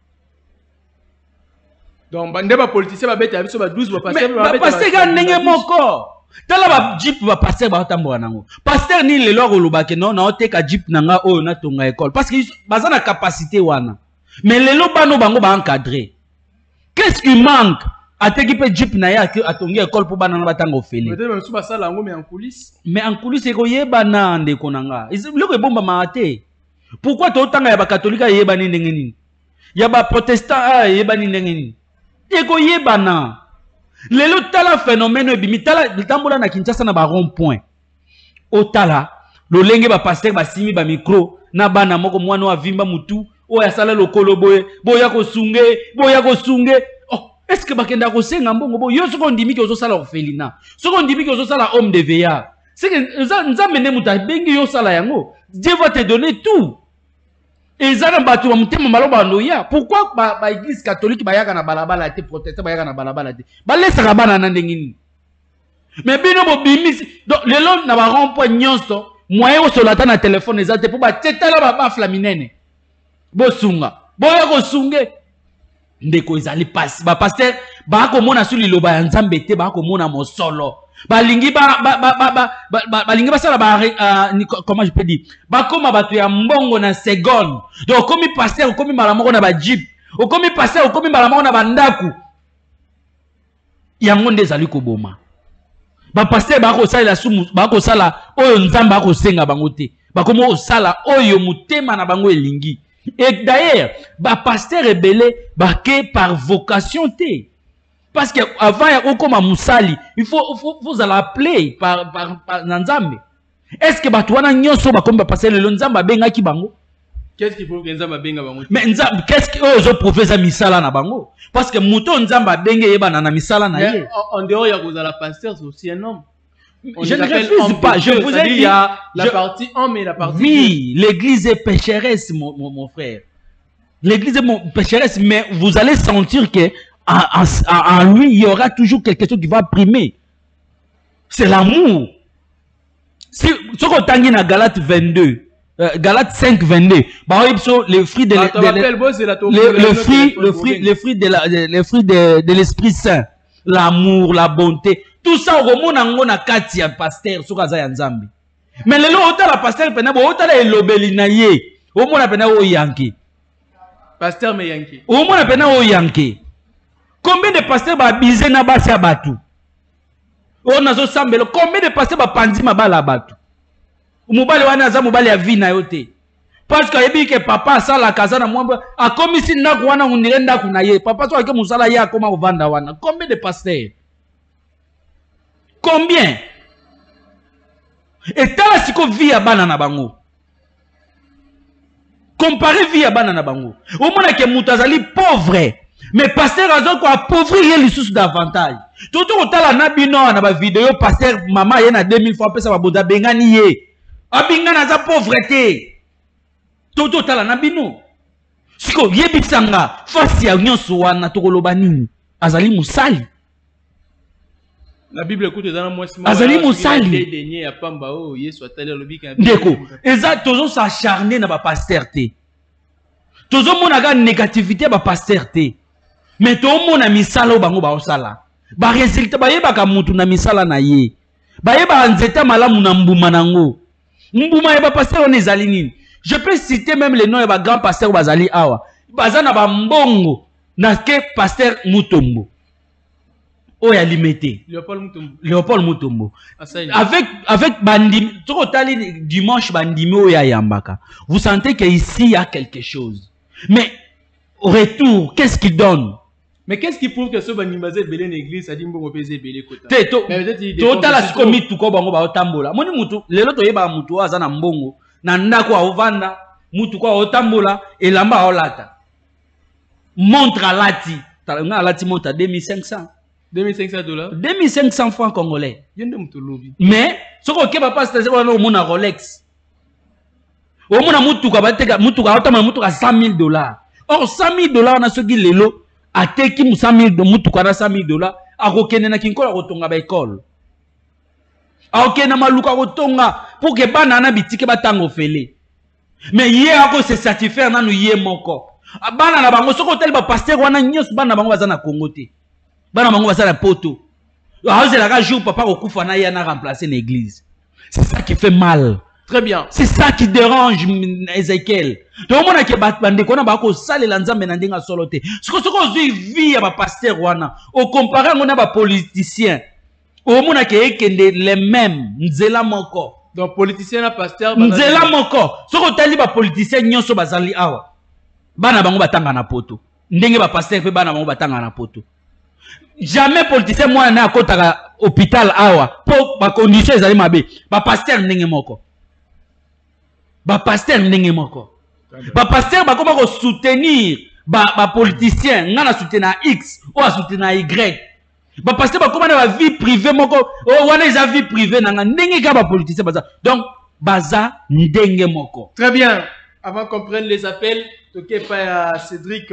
Donc bande ba politicien ba beta biso ba douze ba pasteur ba beta pasteur ga ndenge moko tala ba jeep ba pasteur ba tambola nango pasteur ni lelo ko lobake non na oteka jeep nanga oyo na tonga école parce que baza na capacité wana mais lelo bano bango ba encadrer. Qu'est-ce qui manque ateki pe jeep na ya atongi école pour bana na batanga ofele peut-être même sous ba sala ngo mais en coulisses mais en coulisses ko yeba na ndeko nanga loko ebomba maate. Pourquoi to tanga ya ba catholique yeba ni ndenge nini ya ba protestant yeba ni ndenge nini eko yebana lelo tala phénomène ebimi tala tambola na Kinshasa na ba rond point otala lolenge ba pasteur ba simi ba micro na bana moko mwana wa vimba mutu oya sala lokolo boye boya ko sunge boya ko sunge oh est-ce que bakenda ko senga mbongo bo yo soko ndimi ke ozo sala orphelinat soko ndimi ke ozo sala homme de veillard c'est que Nzambe ne muta bengi yo sala yango Dieu va te donner tout. Et ça n'a pas tout le monde. Pourquoi ba église catholique ba yaka na balabala te protestant ba yaka na balabala te ba laisse ka bana na ndengini mais bino bo bimi donc le long na ba rond point nyonso moyen o solata na téléphone ezate pour ba tetala ba ba flaminene bo sunga bo ya ko sunge ndeko ezali passe ba pasteur ba ko mona suli loba ya Nzambe te ba ko mona mosolo balingi ba ba ba ba ba balingi basala ba comment je peux dire ba koma bato ya mbongo na seconde donc komi pasteur komi malamoko na ba jeep komi pasteur komi malamoko na bandaku yango nde ezali koboma ba pasteur ba ko sala sumu ba ko sala oyo Nzamba ko senga bango te ba komo sala oyo mutema na bango elingi. Et d'ailleurs ba pasteur rebelle ba ke par vocation te. Parce que avant il y a comme musali, il faut faut vous l'appeler par par par Nzambe. Est-ce que batwana nyonso ba comme passer le Nzamba benga ki bango? Qu'est-ce qu'il faut que Nzamba benga bango? Mais Nzamba, qu'est-ce que eux ont prouvé ça misala na bango? Parce que Mouton Nzamba benga yeba na misala na ye. En dehors, il y a la pasteur, c'est aussi un homme. On je ne refuse pas, je vous ai dit. Il y a la je... partie homme et la partie oui, l'église est pécheresse, mon, mon, mon frère. L'église est pécheresse, mais vous allez sentir que en, en, en lui, il y aura toujours quelque chose qui va primer. C'est l'amour. Si ce qu'on tangi na Galates vingt-deux, euh, Galates cinq, vingt-deux, bah les fruits de, bah, de, de, de le, le fruit, le fruit, le fruit de la, les fruits de, de l'Esprit Saint, l'amour, la bonté, tout ça au monde en a kati ya pasteur sur kaza ya Nzambi. Mais le lot la pasteur pena bo otala elobeli na ye, au monde pena o yanki. Pasteur me yanki. Au monde pena o yanki. Combien de pasteurs ba biser na basi ya batu? On a zo sambelo combien de pasteurs ba pandi mabala batu? Mobali wana za mobali ya vie na yote. Parce que yebi que papa sala kaza na mwamba a komisi ndako wana unirenda kuna ye. Papa so ake musala ye akoma uvanda wana. Combien de pasteurs? Combien? Et tala siko vie ya bana na bango. Comparez vie ya bana na bango. Au moins que mutazali pauvre. Mais pasteur azo ko appauvrir les sous davantage. Tout au tala na bino na ba vidéo pasteur mama ye na deux mille fois pesa ba boda bengani ye. Abingana za pauvreté. Tout au tala na bino. Siko yebisanga fasi ya nyonso wana tokoloba nini? Azali musali. La Bible écoute dans moi si azali musali dernier à pamba oh Yesu atali lobi ka ndeko eza tozo s'acharner na ba pasteur te tozo mona ga négativité ba pasteur te mais to mona misala bango ba osala ba résultat ba yeba ka mutu na misala na ye ba yeba nzeta malamu na mbuma nango mbuma yeba pasteur on ezali nini. Je peux citer même les noms de ba grand pasteur bazali awa bazana ba mbongo na ke pasteur Mutombo. Oya limité. Léopold Mutombo. Léopold Mutombo. Avec, avec Bandim, dimanche Bandimi Oya Yambaka. Vous sentez qu'ici il y a quelque chose. Mais, au retour, qu'est-ce qu'il donne? Mais qu'est-ce qui prouve que ce Bandimazé belé l'église, ça dit mbongo pèse belé kota? Te, to, total a sikomi tuko bango ba otambola. Moni mutu, lelo to yeba mutu wa zana mbongo. Na ndako wa ovanda, mutu kwa otambola, et lamba olata. Montre à lati. Talanga lati montre à deux mille cinq cents. deux mille cinq cents dollars. deux mille cinq cents francs congolais. Mais, ce qu'on papa c'est au monde Rolex. Au monde mutuka bateka mutuka otama mutuka cent mille dollars. Or cent mille dollars na soki lelo ateki cent mille de mutuka na cent mille dollars akokene na kinkola kotonga ba école. Akokene maluka kotonga pour que bana na bitike batango fele. Mais hier ako se certifier na nu yé moko. Bana na bango soko tel ba pasteur wana nyos bana bango bazana Congo te. Bana bango basala poto. Aoze la jour papa okufa na yana remplacer l'église. C'est ça qui fait mal. Très bien. C'est ça qui dérange Ezekiel. Donc on a que bande kona ba ko sale la nzambe na ndinga solo te. Siko siko zui vie ya ba pasteur wana. Au comparer on a ba politicien. Au mona ke ekende les mêmes nzela moko. Donc politicien na pasteur nzela moko. Siko tali ba politicien nyonso bazali awa. Bana bango batanga na poto. Ndenge ba pasteur pe bana bango batanga na poto. Jamais politicien moi na kotaka hôpital awa pour ba condition ezali mabe ba pasteur ndenge moko ba pasteur ndenge moko ba pasteur ba koma ko soutenir ba ba politicien ngana soutenir X ou soutenir Y ba pasteur ba koma na ba vie privée moko o wana eza vie privée nanga ndenge ka ba politicien baza donc baza ndenge moko. Très bien, avant qu'on prenne les appels toké pa à Cédric.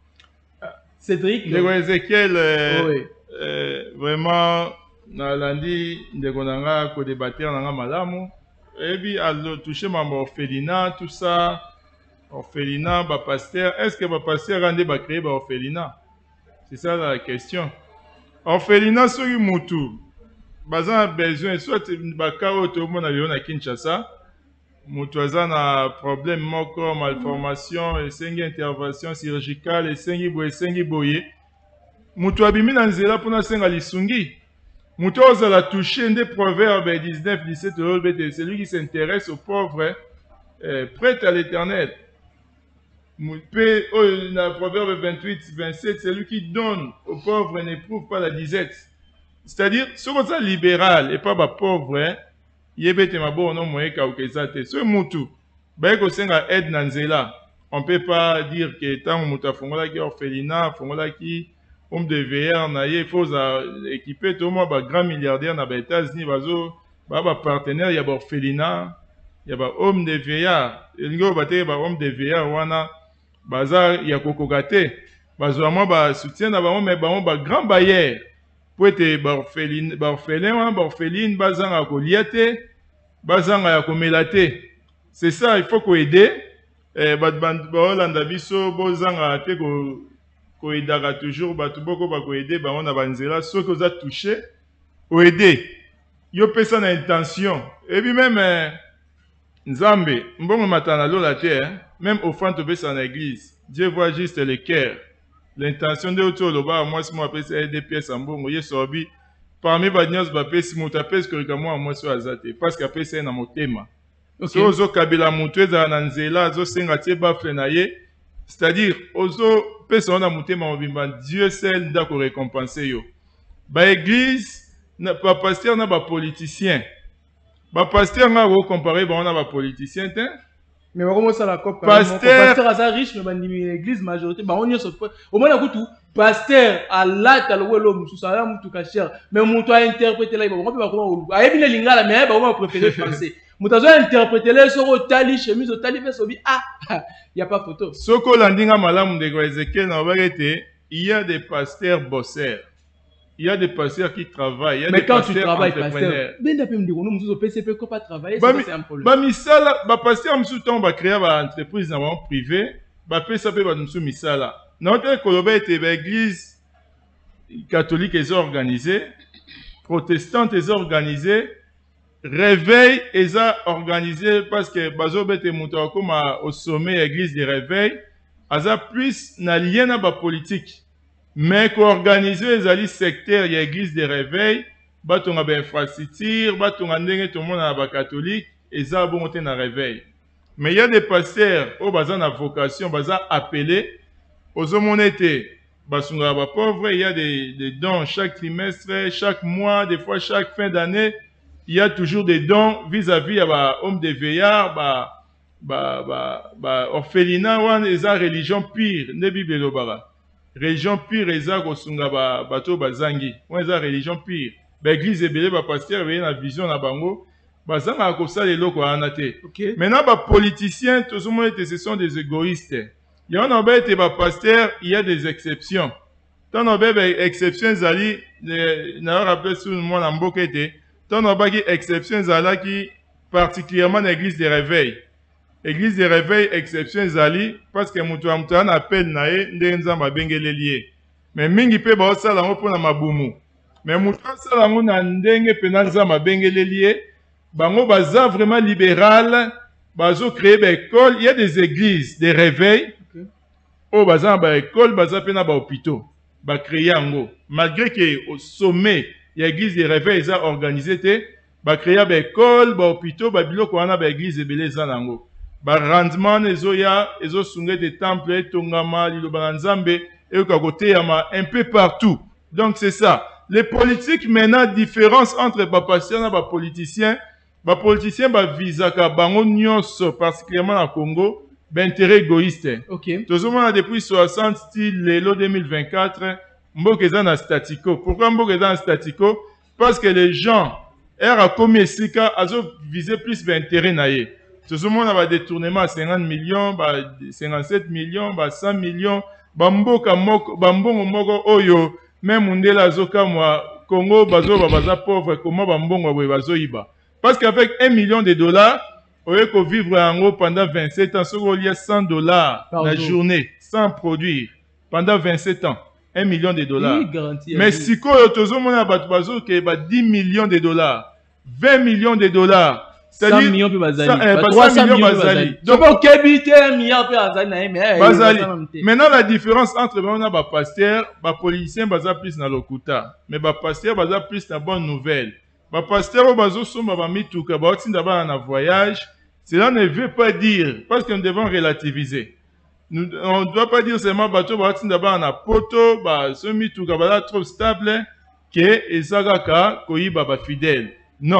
Cédric. Ndeko Ezekiel, euh, oui. euh, vraiment, na lundi, ndeko nanga ko débattre nanga malamu. Et puis, à toucher ma orphelinat, tout ça, orphelinat, ba pasteur. Est-ce que ba pasteur rende ba créer ba orphelinat? C'est ça la question. Orphelinat sur mutu, bazan besoin, soit ba kao to mona yo na Kinshasa. Mutu azana problème moko malformation et sengi intervention chirurgicale et sengi boye sengi boye mutu abimi na nzela pona senga lisungi mutu ozala toucher des proverbes dix-neuf dix-sept c'est celui qui s'intéresse aux pauvres euh, prête à l'éternel. Pe oh, na proverbe vingt-huit vingt-sept celui qui donne aux pauvres n'éprouve pas la disette. C'est-à-dire ce qu'on ça libéral et pas ba pauvre hein? Yebete mabo no moyeka ukezate so mutu baye kosenga aide na nzela. On peut pas dire que tant muta fongola ki orphelinat, fongola ki homme de veilleur na ye, il faut équiper tout le monde, ba grand milliardaire na ba États-Unis, bazo ba ba partenaire ya ba orphelinat, ya ba homme de veilleur, ngo ba te ba homme de veilleur wana baza ya kokokate, bazo mo ba soutien na ba mais ba ba grand bailleur pour être ba orpheline, ba orphelin, ba orpheline bazanga ko liate, bazanga ya ko melate. C'est ça, il faut qu'on aide. Eh, bat band Hollanda biso bozanga te ko ko aidera toujours batu boko ba ko aider ba on a banzela ceux que vous a touché o aider yo pesa na intention et puis même eh, Nzambe mbongo matana lola te hein? Même offrande to pesa na église Dieu voit juste le cœur l'intention de auto loba moi si moi pesa aider pièces en mbongo yesobi parmi ba nyos ba pesa muta pesa ko kamo moi so azate parce que pesa na motema. Okay. So ozo kabila mutu eza na nzela zo senga tie bafle na ye, c'est-à-dire ozo pesa na mutema mobimba Dieu seul ndako récompenser yo. Ba église na ba pasteur na ba politicien. Ba pasteur nga ko comparer ba na ba politicien te. Mais on commence à la cop pasteur pasteur asa riche mais bandimi l'église majorité ba on y so au moins na kutu pasteur à la talwelo musu sala mutu ka cher mais mutu a interpréter là ba ko ba ko ayebile lingala mais ba ko préférer français. Mutazo interpréter les sur otali chemise otali besobi ah il y a pas photo. Soko landinga malamu de Ezekiel na bagete, il y a des pasteurs bosseurs. Il y a des pasteurs qui travaillent, il y a mais des quand pasteurs tu travailles entrepreneurs. Ben d'après me dire on nous P C P ko pas travailler c'est un problème. Ba misala ba pasteur musu ton ba créer ba entreprise na ba privé, ba pesa pe ba musu misala. Na hotel koloba ete ba église catholique est organisée, protestante est organisée. Réveil est organisé parce que bazo bete muta comme au sommet église de réveil aza plus na lien na ba politique mais ko organiser les ali secteur ya église de réveil batonga ba infrastructure batonga ndenge tout monde na ba catholique eza bon te na réveil mais il y a des pasteurs au baza na vocation baza appelé aux monete basunga ba pauvre il y a des, des dons chaque trimestre chaque mois des fois chaque fin d'année. Il y a toujours des dons vis-à-vis à ba homme de veillard, ba ba ba ba orphelinat wan eza religion pire, ne Bible lobara. Religion pire eza kosunga ba bato bazangi. Wan eza religion pire. Ba église ebele ba pasteur veille na vision na bango, bazanga ko sala eloko anate. Okay. Maintenant ba politiciens, tous monde ce sont des égoïstes. Il y en a ba te ba pasteur, il y a des exceptions. Tant on ba exceptions zali na rappel tout le monde en bokete. Tant on a des exceptions zalaki particulièrement l'église de réveil. L'église de réveil exception zali parce que mutu mutu an appel nae ndenza mabengele lié. Mais mingi pe ba sala ngo pona mabumu. Mais mutu sala ngo na ndenge penanza mabengele lié, bango baza vraiment libéral, bazo créer ba école, il y a des églises de réveil. Okay. Oh baza ba école, baza pena ba hôpitaux, ba créer ngo. Malgré que au sommet il y a église de réveil ils ont organisé te ba créer ba école ba hôpitaux ba biloko wana ba église ebele za nango ba rendement ezo ya ezo sunge de temple tongama liloba nzambe et ka côté yama un peu partout. Donc c'est ça les politiques maintenant différence entre ba pasteur et ba politicien ba politicien ba visaka bango nyonso particulièrement na Congo ba intérêt égoïste. OK. Tout monde depuis soixante style lelo deux mille vingt-quatre. Mboka eza na statico. Pourquoi mboka eza na statico? Parce que les gens era comme esika azo viser plus d'intérêt na ye. Tout le monde a ba détournement à cinquante millions, ba cinquante-sept millions, ba cent millions, ba mboka moko, ba mbongo moko oyo même ndela azoka mwa Congo bazo ba baza pauvre comment ba mbongo ba bazo iba. Parce qu'avec un million de dollars, on peut vivre en haut pendant vingt-sept ans, sur il y a cent dollars la journée sans produire pendant vingt-sept ans. un million de dollars. Oui, mais si quoi dix millions de dollars, vingt millions de dollars, cent millions de bazali. trois cents millions de bazali. Donc, un milliard de bazali. Maintenant, la différence entre les pasteurs, les policiers, baza plus na lokuta. Mais les pasteurs, baza plus na bonne nouvelle. Les pasteurs, bazo somba ba mituka, ba otinda ba na voyage. Cela ne veut pas dire, parce que nous devons relativiser. Nous, on ne doit pas dire seulement bateau batin d'abord en poto, bah semi tout kabala trop stable, que ezagaka koyi baba fidèle. Non,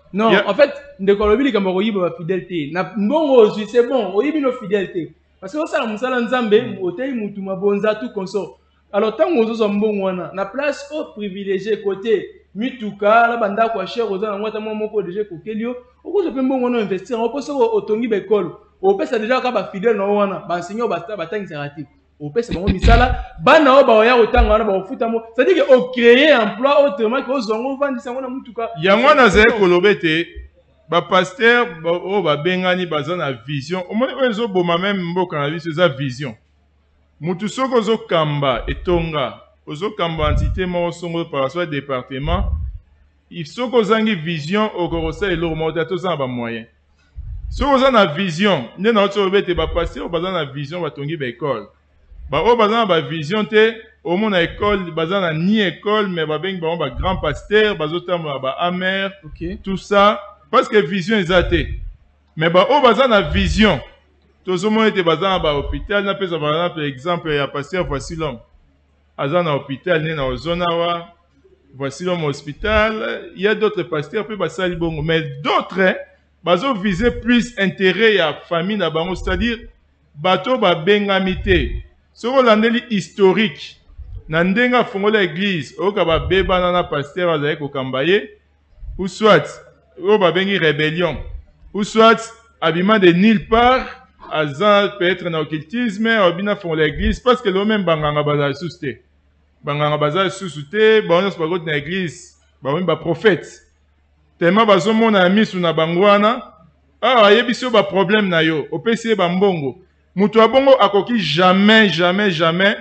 Non, yeah. En fait, de Colombie, comme on dit, fidélité. Bon, aussi, c'est bon, on y a nos fidélité. Parce que ça, on s'en Nzambe, hôtel, Moutouma, Bonza, tout comme ça. Alors, tant qu'on se bon, on a la place au privilégié côté Mituka, la banda, quoi, cher, aux gens, on a mon mot déjà, Kokelio. Au coup, je peux bon, on a investi. On peut se autonome d'école. On peut se déjà, quand on fidèle, on a, bah, enseignant, bah, bah, tant que c'est raté. On peut se bon, mais ça là, bah, non, bah, on y a autant, on a, bah, on fout à moi. C'est-à-dire qu'on crée un emploi autrement qu'on se vend, ça, on a Mituka. Yango na zé kolobete. Ba pasteur o ba bengani baza na vision omoni ozo boma même mboka na biso za vision mutu soko ozo kamba etonga ozo kamba entité mo songo par soit département il soko zangi vision okorosa eloko mota to za ba moyen soko za na vision nde na oto bete ba pasteur baza na vision batongi ba école ba o baza na ba vision te au mon école baza na ni école mais ba bengi ba ba grand pasteur bazo tamba ba amer okay. Tout ça parce que vision est mais bah au bazar la vision tout le monde était bazar à l'hôpital n'a pas par exemple il y a pasteur voici l'homme azan à l'hôpital né dans zone awa voici l'homme hospital il y a d'autres pasteurs peu basa libongo mais d'autres bazo viser plus intérêt à famille na bango c'est-à-dire bateau ba bengamité sur l'année historique na ndenga fongola église au ka ba beba na pasteur azai ko kambaye ou soit ou babengi rébellion ou soit habillement de nulle part azan peut être dans occultisme obina font l'église parce que le même banganga bazal susté banganga bazal susté bon pas dans l'église ba même ba prophète tellement bazo mona misu na bangwana ah yebiso ba problème na yo opesi ba mbongo mutu abongo akoki jamais jamais jamais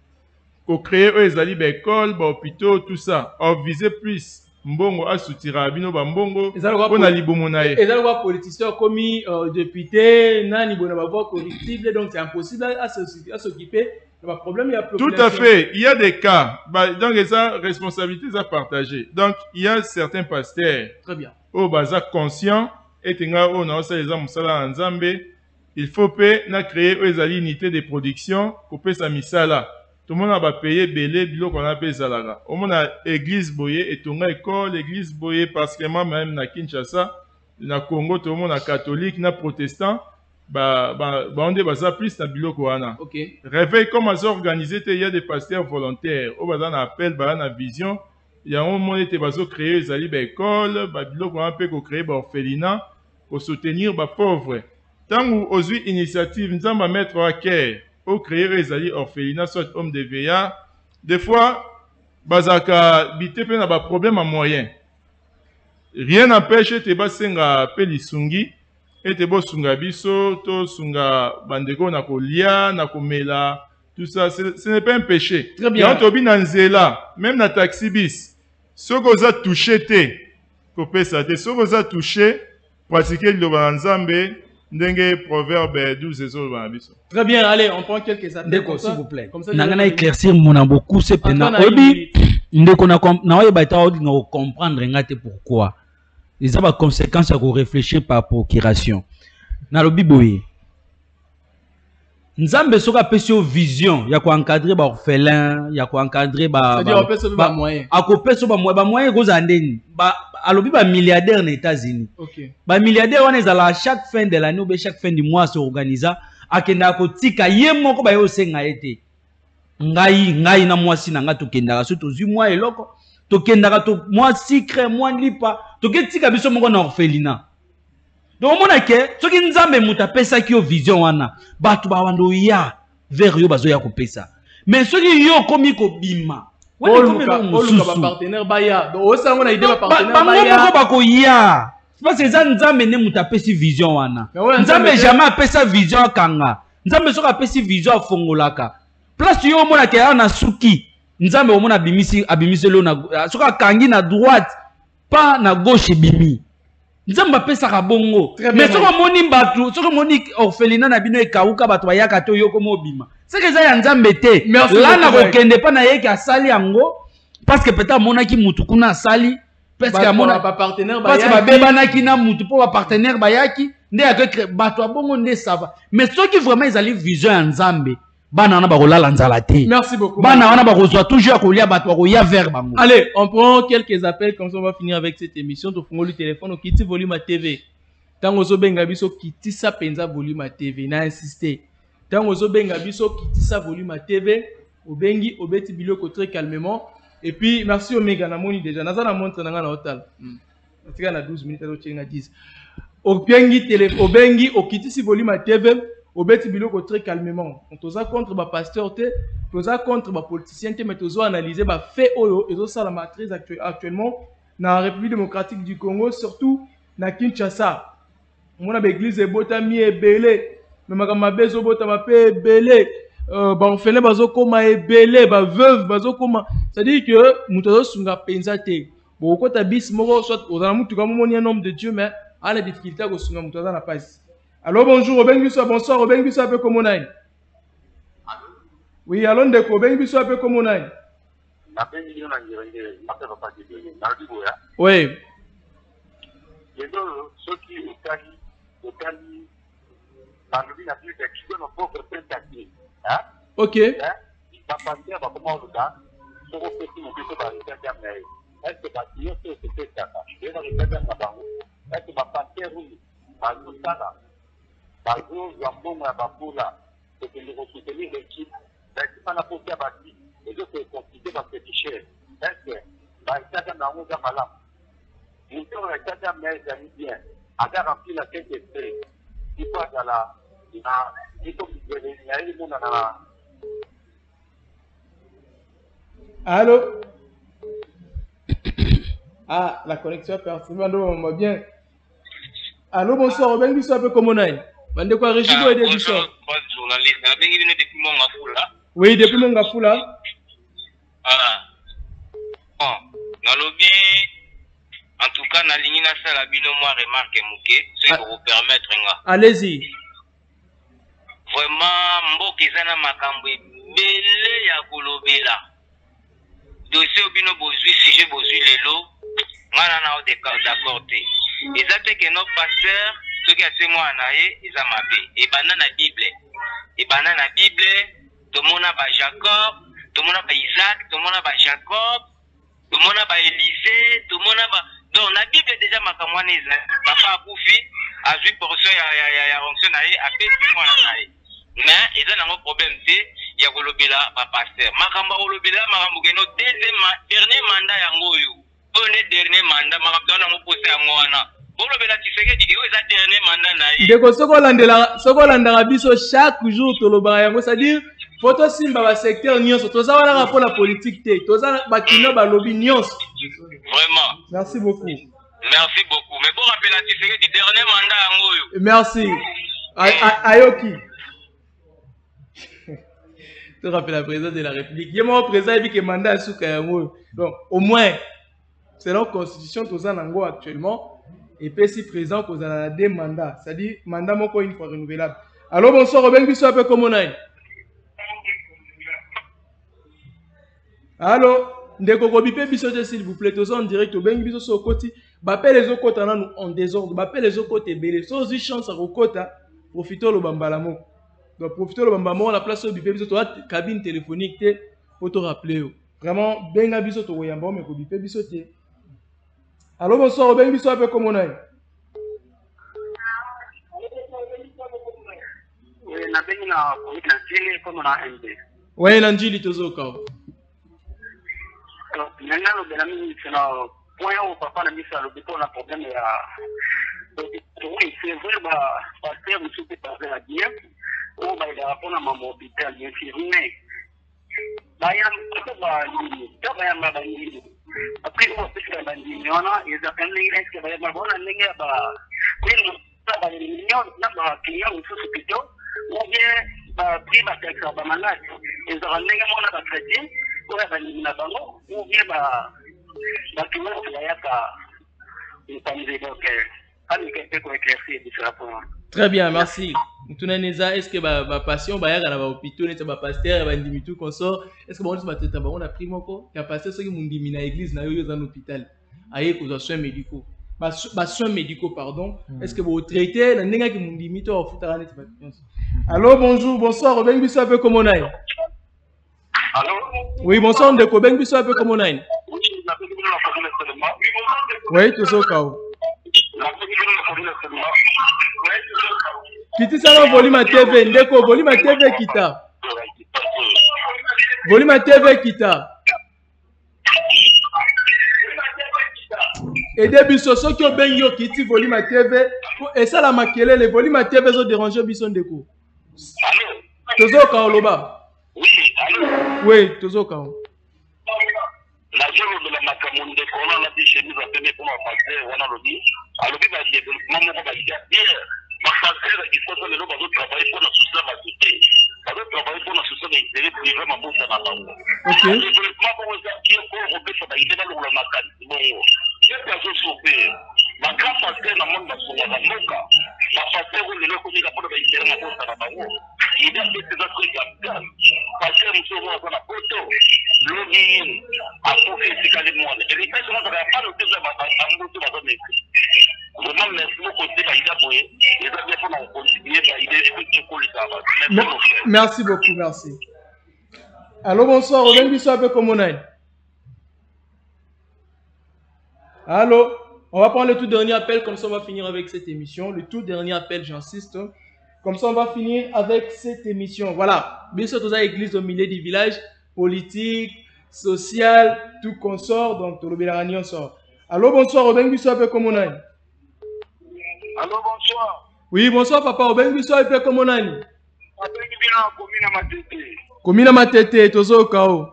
ko créer eux ezali ba école ba hôpitaux tout ça or viser plus mbongo asutira bino ba mbongo pona libumu na ye ezali kwa politicien commis député nani bona ba voix correctible donc c'est impossible à s'occuper de ba problème il y a tout à fait il y a des cas bah, donc les responsabilités à partager donc il y a certains pasteurs très bien au baza conscient et tenga o na ça les hommes sala nzambe il faut pe na créer ezali unité de production pour pe sa misala. Tout le monde va payer belé bilo qu'on appelle zalaga. Au monde a église boyé et ton école église boyé parce que moi même na Kinshasa, na Congo tout le monde a catholique, na protestant, bah bah bah on dit bah ça plus na bilo koana. OK. Réveil comment ça organiser il y a des pasteurs volontaires. Au bazan appel bah na vision, il y a un moment était bazo créer zali ba école, bah bilo qu'on appelle ko créer ba orphelinat pour soutenir bah pauvres. Tant où aux initiatives nous allons mettre à cœur au créer les alliés orphelinats, soit hommes de veillards. Des fois, bazaka bité pe na ba problème à moyen. Rien n'empêche te basenga pe lisungi et te bo sunga biso to sunga bandeko na kolia na komela tout ça ce n'est pas un péché. Très bien. Quand obi na nzela même na taxi bis soko za touché te ko pesa te soko za touché pratiquer le banzambe. Très bien, allez, on prend quelques appels. D'accord, s'il vous plaît. Comme ça, Nangana éclaircir mon beaucoup c'est pena. Obi, ndeko na na oye baita odi na comprendre ngate pourquoi. Les aba conséquences à réfléchir par procuration. Na lobi boye. Nzambe soka pesio vision ya ko encadrer ba orphelin, ya ko encadrer ba c'est-à-dire on peut se ba moyen. Ako peso ba moyen, ba moyen ko zandeni. Ba alobi ba milliardaire na États-Unis. OK. Ba milliardaire on est à chaque fin de l'année ou chaque fin du mois se organiser akenda ko tika ye moko ba yo senga ete. Ngai ngai na mwasi na ngato kenda so to zui mois eloko to kenda to mois secret mois lipa to ketika biso moko na orphelinat. Donc mona ke soki nzambe muta pesa ki yo vision wana batu ba wando ya vers yo bazo ya ko pesa. Mais soki yo komi ko bima oluka ba partenaire baya donc osa ngona idée ba partenaire baya ba ko ya parce que nzambe ne muta pesi vision wana nzambe jamais pesa vision kanga nzambe soka pesi vision fongolaka place yo mona ke na suki nzambe o mona bimisi abimisi lo na soka kangi na droite pas na gauche bimi nzambe pesa ka bongo mais soka moni batu soka moni orphelinat na bino ekauka batu bayaka to yo komo bima c'est que ça ya nzambe te là na ko kende pa na yeki asali yango parce que peut-être monaki mutu kuna asali parce que mona ba partenaire bayaki parce que ba bebanaki na mutu po ba partenaire bayaki nde ya que batu abongo nde ça va mais soki vraiment ils allaient vision ya nzambe bana wana bakolala nzala te. Merci beaucoup. Bana wana bakozwa toujours kolia bato bakoya vers bango. Allez, on prend quelques appels comme ça on va finir avec cette émission. Tu fais le téléphone au kiti volume à T V. Tant ozo benga biso kiti sa penza volume à T V. Na insister. Tant ozo benga biso kiti sa volume à T V. Obengi obeti biloko très calmement. Et puis merci Omega na moni déjà. Naza na montre na na hotel. Tika na douze minutes to chenga dix. Obengi télé obengi okiti si volume à T V. Obeti biloko très calmement. On toza contre ba pasteur te, toza contre ba politicien te, mais tozo analyser ba fait oyo ezo sala matrice actuellement na République démocratique du Congo, surtout na Kinshasa. Mona ba église ebota mi ebele, mais makama bezo bota ma pe ebele, euh ba orphelin bazo koma ebele, ba veuve bazo koma. C'est-à-dire que mutozo sunga penza te. Bon ko ta bis moko soit ozana mutu ka moni un homme de Dieu, mais a la difficulté ko sunga mutoza na passe. Allô, bonjour, Obengiso, bonsoir, Obengiso, un peu comme on a. Oui, allô, Ndeko, Obengiso, un peu comme on a. Oui. Ok. Bazo Zambon à Bapoula, c'est que nous soutenir l'équipe, c'est pas la portée à bâti, et je peux considérer dans ce fichier. Est-ce que, bah, il y a un amour de malade. Nous sommes un cas mais j'aime bien, à garantir la tête d'esprit. Il faut à la, il y a, il faut que il y a une monde à la. Allô? Ah, la connexion est perturbée, on va bien. Allô, bonsoir, Obengiso, un peu comme on a. Bande quoi, Régido et des Bissau. Oui, depuis mon Gafoula. Ah. Bon, dans le en tout cas, na ligne na sala bino moi remarque mouké, c'est pour vous permettre nga. Allez-y. Vraiment, mboki zana makambo belé ya kolobela. Dossier bino bozui sujet bozui lelo, ngana na o d'accord te. Ezate que nos pasteurs ceux qui ont moi naé ils ont mabé et banana bible et banana bible tout le monde a ba Jacob tout le monde a ba Isaac tout le monde a ba Jacob tout le monde a ba Élisée tout le monde a ba donc la bible déjà makamwana eza papa akufi a vu portion ya ya ya ya onction naé a pesi moi naé mais ils ont un problème c'est ya kolobela ba pasteur makamba kolobela makambo keno deuxième dernier mandat ya ngoyo le dernier mandat makambo na mo poser yango wana. Ndeko sokolandela sokolandaka biso chaque jour tolobaka yango, c'est-à-dire photo simba ba secteur nyonso toza wana rapport la politique te toza bakino balobi nyonso. Vraiment. Merci beaucoup. Merci beaucoup. Mais bon rappel à Tshisekedi du dernier mandat yango yo. Merci. Ayoki. Tu rappelles la présidence de la République. Yemo président et que mandat suka yango. Donc au moins c'est la constitution toza nango actuellement. Et puis si présent qu'on a des mandats, c'est-à-dire mandat moko une fois renouvelable. Alors bonsoir, Obengiso un peu comme on a. Allô, ndeko kobipe biso s'il vous plaît, tous en direct Obengiso so koti, bape les autres côtés en désordre, bape les autres côtés belé. So zi chance à kokota, profitons le bambala moko. Donc profitons le bambala moko la place au bipe biso to cabine téléphonique te pour te rappeler. Vraiment benga biso to yamba mais kobipe biso te. Allô, bonsoir, Obengiso un peu comme on a. Oui, Nanjili Tozoka. Maintenant, le Bénami, c'est le point où papa n'a mis ça, le béton, le problème est à. Oui, c'est vrai, parce que vous souhaitez parler à Dieu, ou il a rapport à mon hôpital, il est infirmier. D'ailleurs, il y a un peu de après on peut faire des millions et ça fait les risques de la bonne année bah oui ça va les millions là bah clients ou sous plutôt ou bien bah prix va être bah malade ils auront les gens là traité ou bien les gens ou bien bah bah tout le monde va y avoir une famille donc allez quelqu'un pour éclaircir différents points. Très bien, merci. Est-ce que ma passion va y avoir hôpital, est-ce que ma pasteur va ndimi tout consort, est-ce que bon on a on a pris mon corps, il y a pasteur ceux qui m'ont dit mina église na yo dans l'hôpital. Aye ko soins médicaux. bas soins médicaux pardon est-ce que vous traitez la ndenge ki mundimi to ofutaka neti bafiance. Allô, bonjour, bonsoir, obengi biso un peu comme on a. Allô? Oui, bonsoir, ndeko, obengi biso un peu comme on a. Oui, tout ça kao. Kiti sala volume T V, ndeko, volume T V kita. Volume T V kita. Et début soso qui obengi yo kiti volume T V et ça la makele le volume T V zo déranger biso ndeko. Allô? Tozo kao loba. Oui, allô? Oui, tozo kao. La zone de la Macamonde, on a dit chez nous à tenir pour ma passer, on a dit, alors il va dire, maman va dire, bien, ma passer, il faut que les gens travaillent pour notre système à côté. Ça veut travailler pour notre système d'intérêt privé, ma bourse à la banque. Ok. Le développement pour les gens qui ont repris sur la idée dans le Macan. Bon, c'est pas ce sauvé. Ma grand passer dans le monde de la Moka, ma passer où les gens connaissent la porte d'intérêt, ma bourse à la banque. Il y a des trucs à faire. Parce que nous sommes dans la photo. L'O-G-I a profité de moi. Et les personnes ne pas le dire à un bout de la zone. Vraiment, merci beaucoup de l'idée. Et d'ailleurs, on continue à l'idée. Merci beaucoup, merci. Allô, bonsoir. On vient de un peu comme on a. Allô, on va prendre le tout dernier appel, comme ça on va finir avec cette émission. Le tout dernier appel, j'insiste. Comme ça on va finir avec cette émission. Voilà, bien sûr, tous à l'église au milieu du village, politique, social, tout consort, donc tout le bien sort. Allô, bonsoir, Oben Bisso un peu comme on a. Allô, bonsoir. Oui, bonsoir papa, Oben Bisso un peu comme on a. Oben Bisso Komina Matete. Komina Matete, Tozo Kao.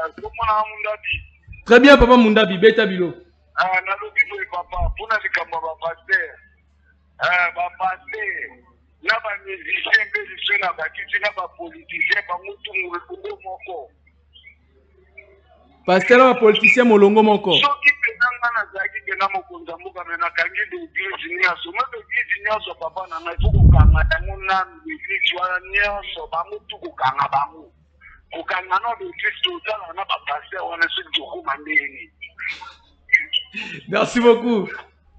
Très bien papa Mundabi, Beta Bilo. Ah, nalobi boy papa, pona likambo ba pasteur. Ah, ba pasteur. Na ba musicien musicien na ba kiti na ba politicien ba mutu mulongo moko. Pasteur na politicien molongo moko. Soki penanga na zaki pena mokonza muka mena kangi de église nyaso, ma de église nyaso papa na na fuko kanga tango na église wana nyaso ba mutu ko kanga ba mu. Ko kanga no de Kristo tala na ba pasteur wana su joko mandeni. Merci beaucoup.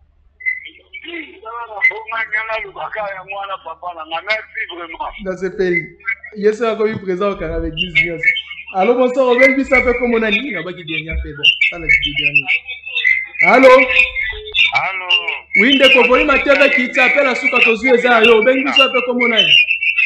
Dans ce pays, je suis encore présent avec dix. Allô, bonsoir, on vient de savoir comment on a dit. Il n'y a pas qui dernier fait bon. Ça, le dernier. Allô? Allô? Oui, de Koboli, ma T V qui t'appelle à Souka Tozu et Zaya. On vient de savoir comment on a dit.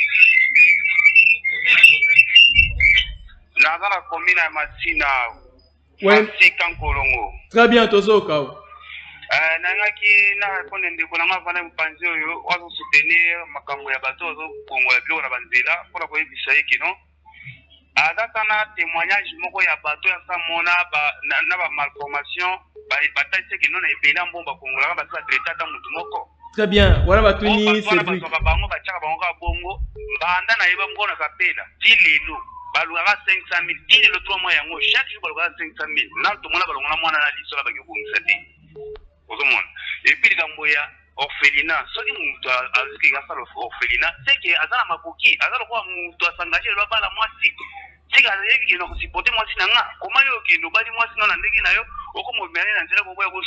La commune à Massina. Oui. Très bien, Tozo Kao. Nangaki na konde ndeko na ngavana mpanzi oyo wazo soutenir makambo ya bato ozo kongola pio na banzela pona ko yebisa yiki no azaka na témoignage moko ya bato ya samona ba na ba malformation ba batati ki non na ebela mbomba kongola ba sa traiter ta mutu moko. Très bien, voilà batuni c'est lui ba bango ba chaka bango ka bongo banda na yeba mbona kapela ti lelo balungaka cinq cent mille ti lelo trois mois yango chaque jour balungaka cinq cent mille na to mona balungana mwana na liso la ba ki komisa te. Et puis, il y a orphelinat. Ce qui est orphelinat, c'est que Azala Makoki, Azala doit s'engager là-bas la moitié. C'est qu'il y a aussi porté moi sinon. Comment il y a qui nous bat moi sinon, on a dit au comme on mène un tel qu'on voit au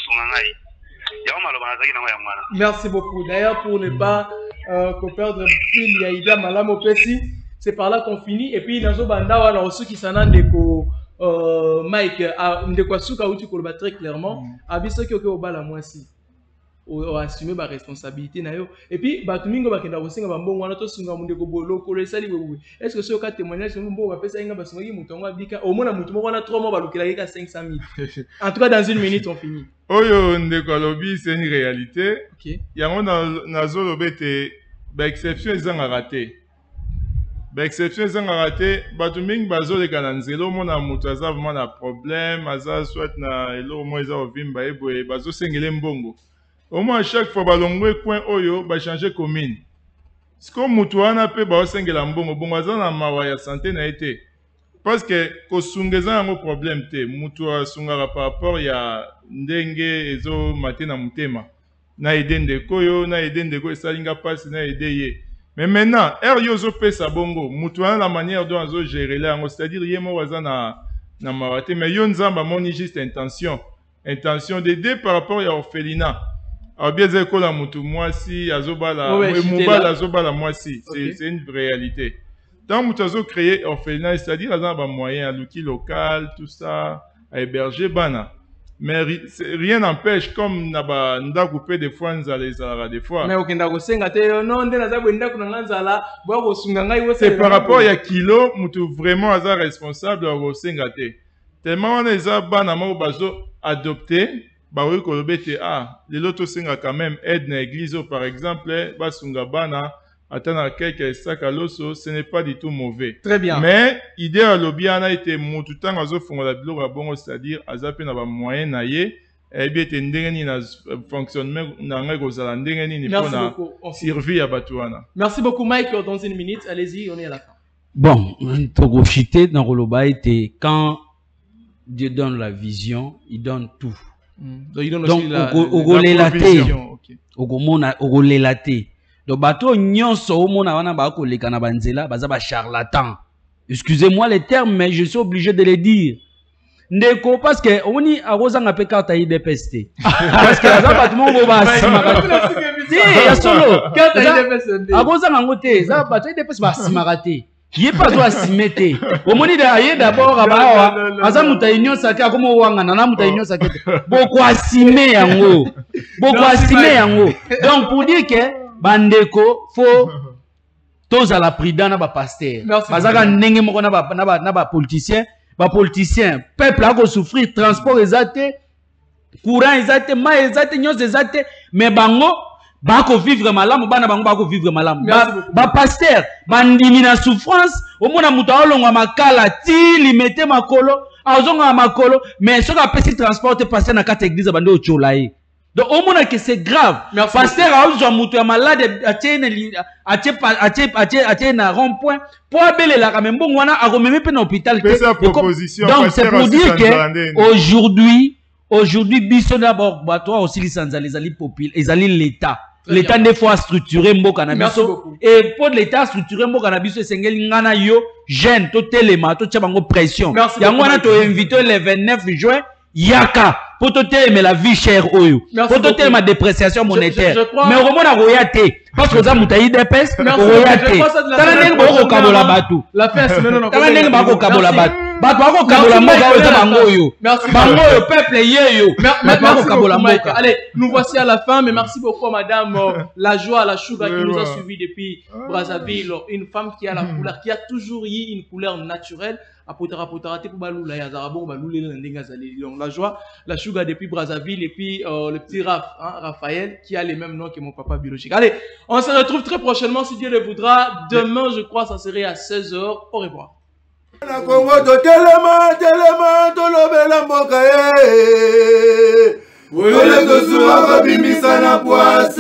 son. Merci beaucoup. D'ailleurs, pour ne pas euh, perdre il y a Ida Malamo Pessi, c'est par là qu'on finit. Et puis, Nazo Banda, on a reçu qui s'en a déco. Euh, Mike, de quoi souka ou tu colba très clairement, abiso qui au bas la moisi, ou assumer ma responsabilité nayo. Et puis, batumingo bakenda osinga bambo wana to sunga munde ko bolo ko le sali wewe. Est-ce que ce cas témoignage mbo va pesa inga basunga mutongo bika au moins na mutu moko wana trois mois balukila ka cinq cent mille. En tout cas, dans une minute on finit. Oyo ndeko lobi c'est une réalité. OK. Yango na nazo lobete ba exception ezanga raté. Ba exception ezanga raté, batu mingi bazoleka na nzelo mona mutu aza vraiment na problème, aza soit na elo mo eza ovimba eboye bazosengele mbongo. Au moins chaque fois balongwe coin oyo ba changer commune. Siko mutu wana pe ba osengela mbongo bongo aza na mawa ya santé na été. Parce que kosungeza yango problème te, mutu asungaka par rapport ya ndenge ezo maté na mutema. Na ede ndeko yo, na ede ndeko esalinga pasi na ede ye. Mais maintenant, er yozo pesa bongo, mutu wana la manière dont azo gérer là, c'est-à-dire yemo waza na na mawate, mais yo nzamba moni juste intention, intention d'aider par rapport à orphelinat. Alors bien c'est la mutu moi si azobala mobala azobala moi si c'est une réalité. Tant mutu azo créer orphelinat, c'est-à-dire azan ba moyen à l'outil local tout ça à héberger bana. Mais rien n'empêche comme naba nda coupé des fois nzala ezala des fois. Mais okenda ko senga te non nde naza bwenda kuna nzala bo ko sunga ngai wo c'est par rapport ya kilo mutu vraiment aza responsable ko senga te. Tellement on eza bana mo bazo adopter ba oui ko lobete ah les autres senga quand même aide na église par exemple ba sunga bana attendre quelques sacs à l'osso, ce n'est pas du tout mauvais. Très bien. Mais l'idée à l'objet a été tout temps à la bilo bon, c'est-à-dire à zaper na ba moyen na ye et bien t'endengeni na fonctionnement na ngego za ndengeni ni pona survie à batuana. Merci beaucoup Mike, dans une minute, allez-y, on est à la fin. Bon, Togo Chité dans Roloba était quand Dieu donne la vision, il donne tout. Mm. Donc il donne Donc aussi la, au la, la provision. Au gomona au relaté. Donc bateau nyonso au mona wana ba ko leka na banzela baza ba charlatan. Excusez-moi les termes mais je suis obligé de les dire. Ndeko parce que oni aroza ngape carte I D P S T. Parce que za batimo bo ba sima ka. Si ya solo carte I D P S T. Aroza ngote za bateau I D P S ba sima ka te. Qui est pas zo asimete. Omoni da ye d'abord aba aza muta union sake akomo wanga na muta union sake. Boko asime yango. Boko asime yango. Donc pour dire que bandeko faut tous à la prudence na ba pasteur bazaka ndenge moko na ba na ba na ba politicien ba politicien peuple a ko souffrir transport ezate courant ezate ma ezate nyos ezate mais bango ba ko vivre malamu bana bango ba ko vivre malamu ba, ba pasteur bandimi na souffrance au mona muta olongwa makala ti limete makolo azonga makolo mais soka pesi transport passer na kata église bande o cholaye. Donc, au moins que c'est grave. Merci. Pasteur a eu un malade, a été un rond-point. Pour appeler la même bon, on a même pas l'hôpital. C'est sa proposition. Donc, c'est pour dire que aujourd'hui, aujourd'hui, biso d'abord, toi aussi, les sans les alliés populaires, les alliés l'État. L'État des fois structuré mbo cannabis. Et pour l'État structuré mbo cannabis, c'est ngeli ngana yo jeune, to téléma, to tchabango pression. Yango na to invité le vingt-neuf juin, yaka. Pour te mais la vie chère oyo. Pour te ma dépréciation monétaire. Je, je, je crois... Mais au moment où royauté parce que ça mutaï dépêche royauté. T'as n'eng boko kabola batu. La fête non non. T'as n'eng boko kabola batu. Batu bako kabola moga oyo bango yo. Merci. Bango yo peuple yé yo. Batu kabola moga. Allez, nous voici à la fin mais merci beaucoup madame la joie la Sugar qui nous a suivi depuis Brazzaville, une femme qui a la couleur qui a toujours eu une couleur naturelle. Apotara potara te pour la yazarabo balou la joie la Sugar depuis Brazzaville et puis euh, le petit Raph, hein, Raphaël qui a les mêmes noms que mon papa biologique. Allez, on se retrouve très prochainement si Dieu le voudra. Demain je crois ça serait à seize heures. Au revoir.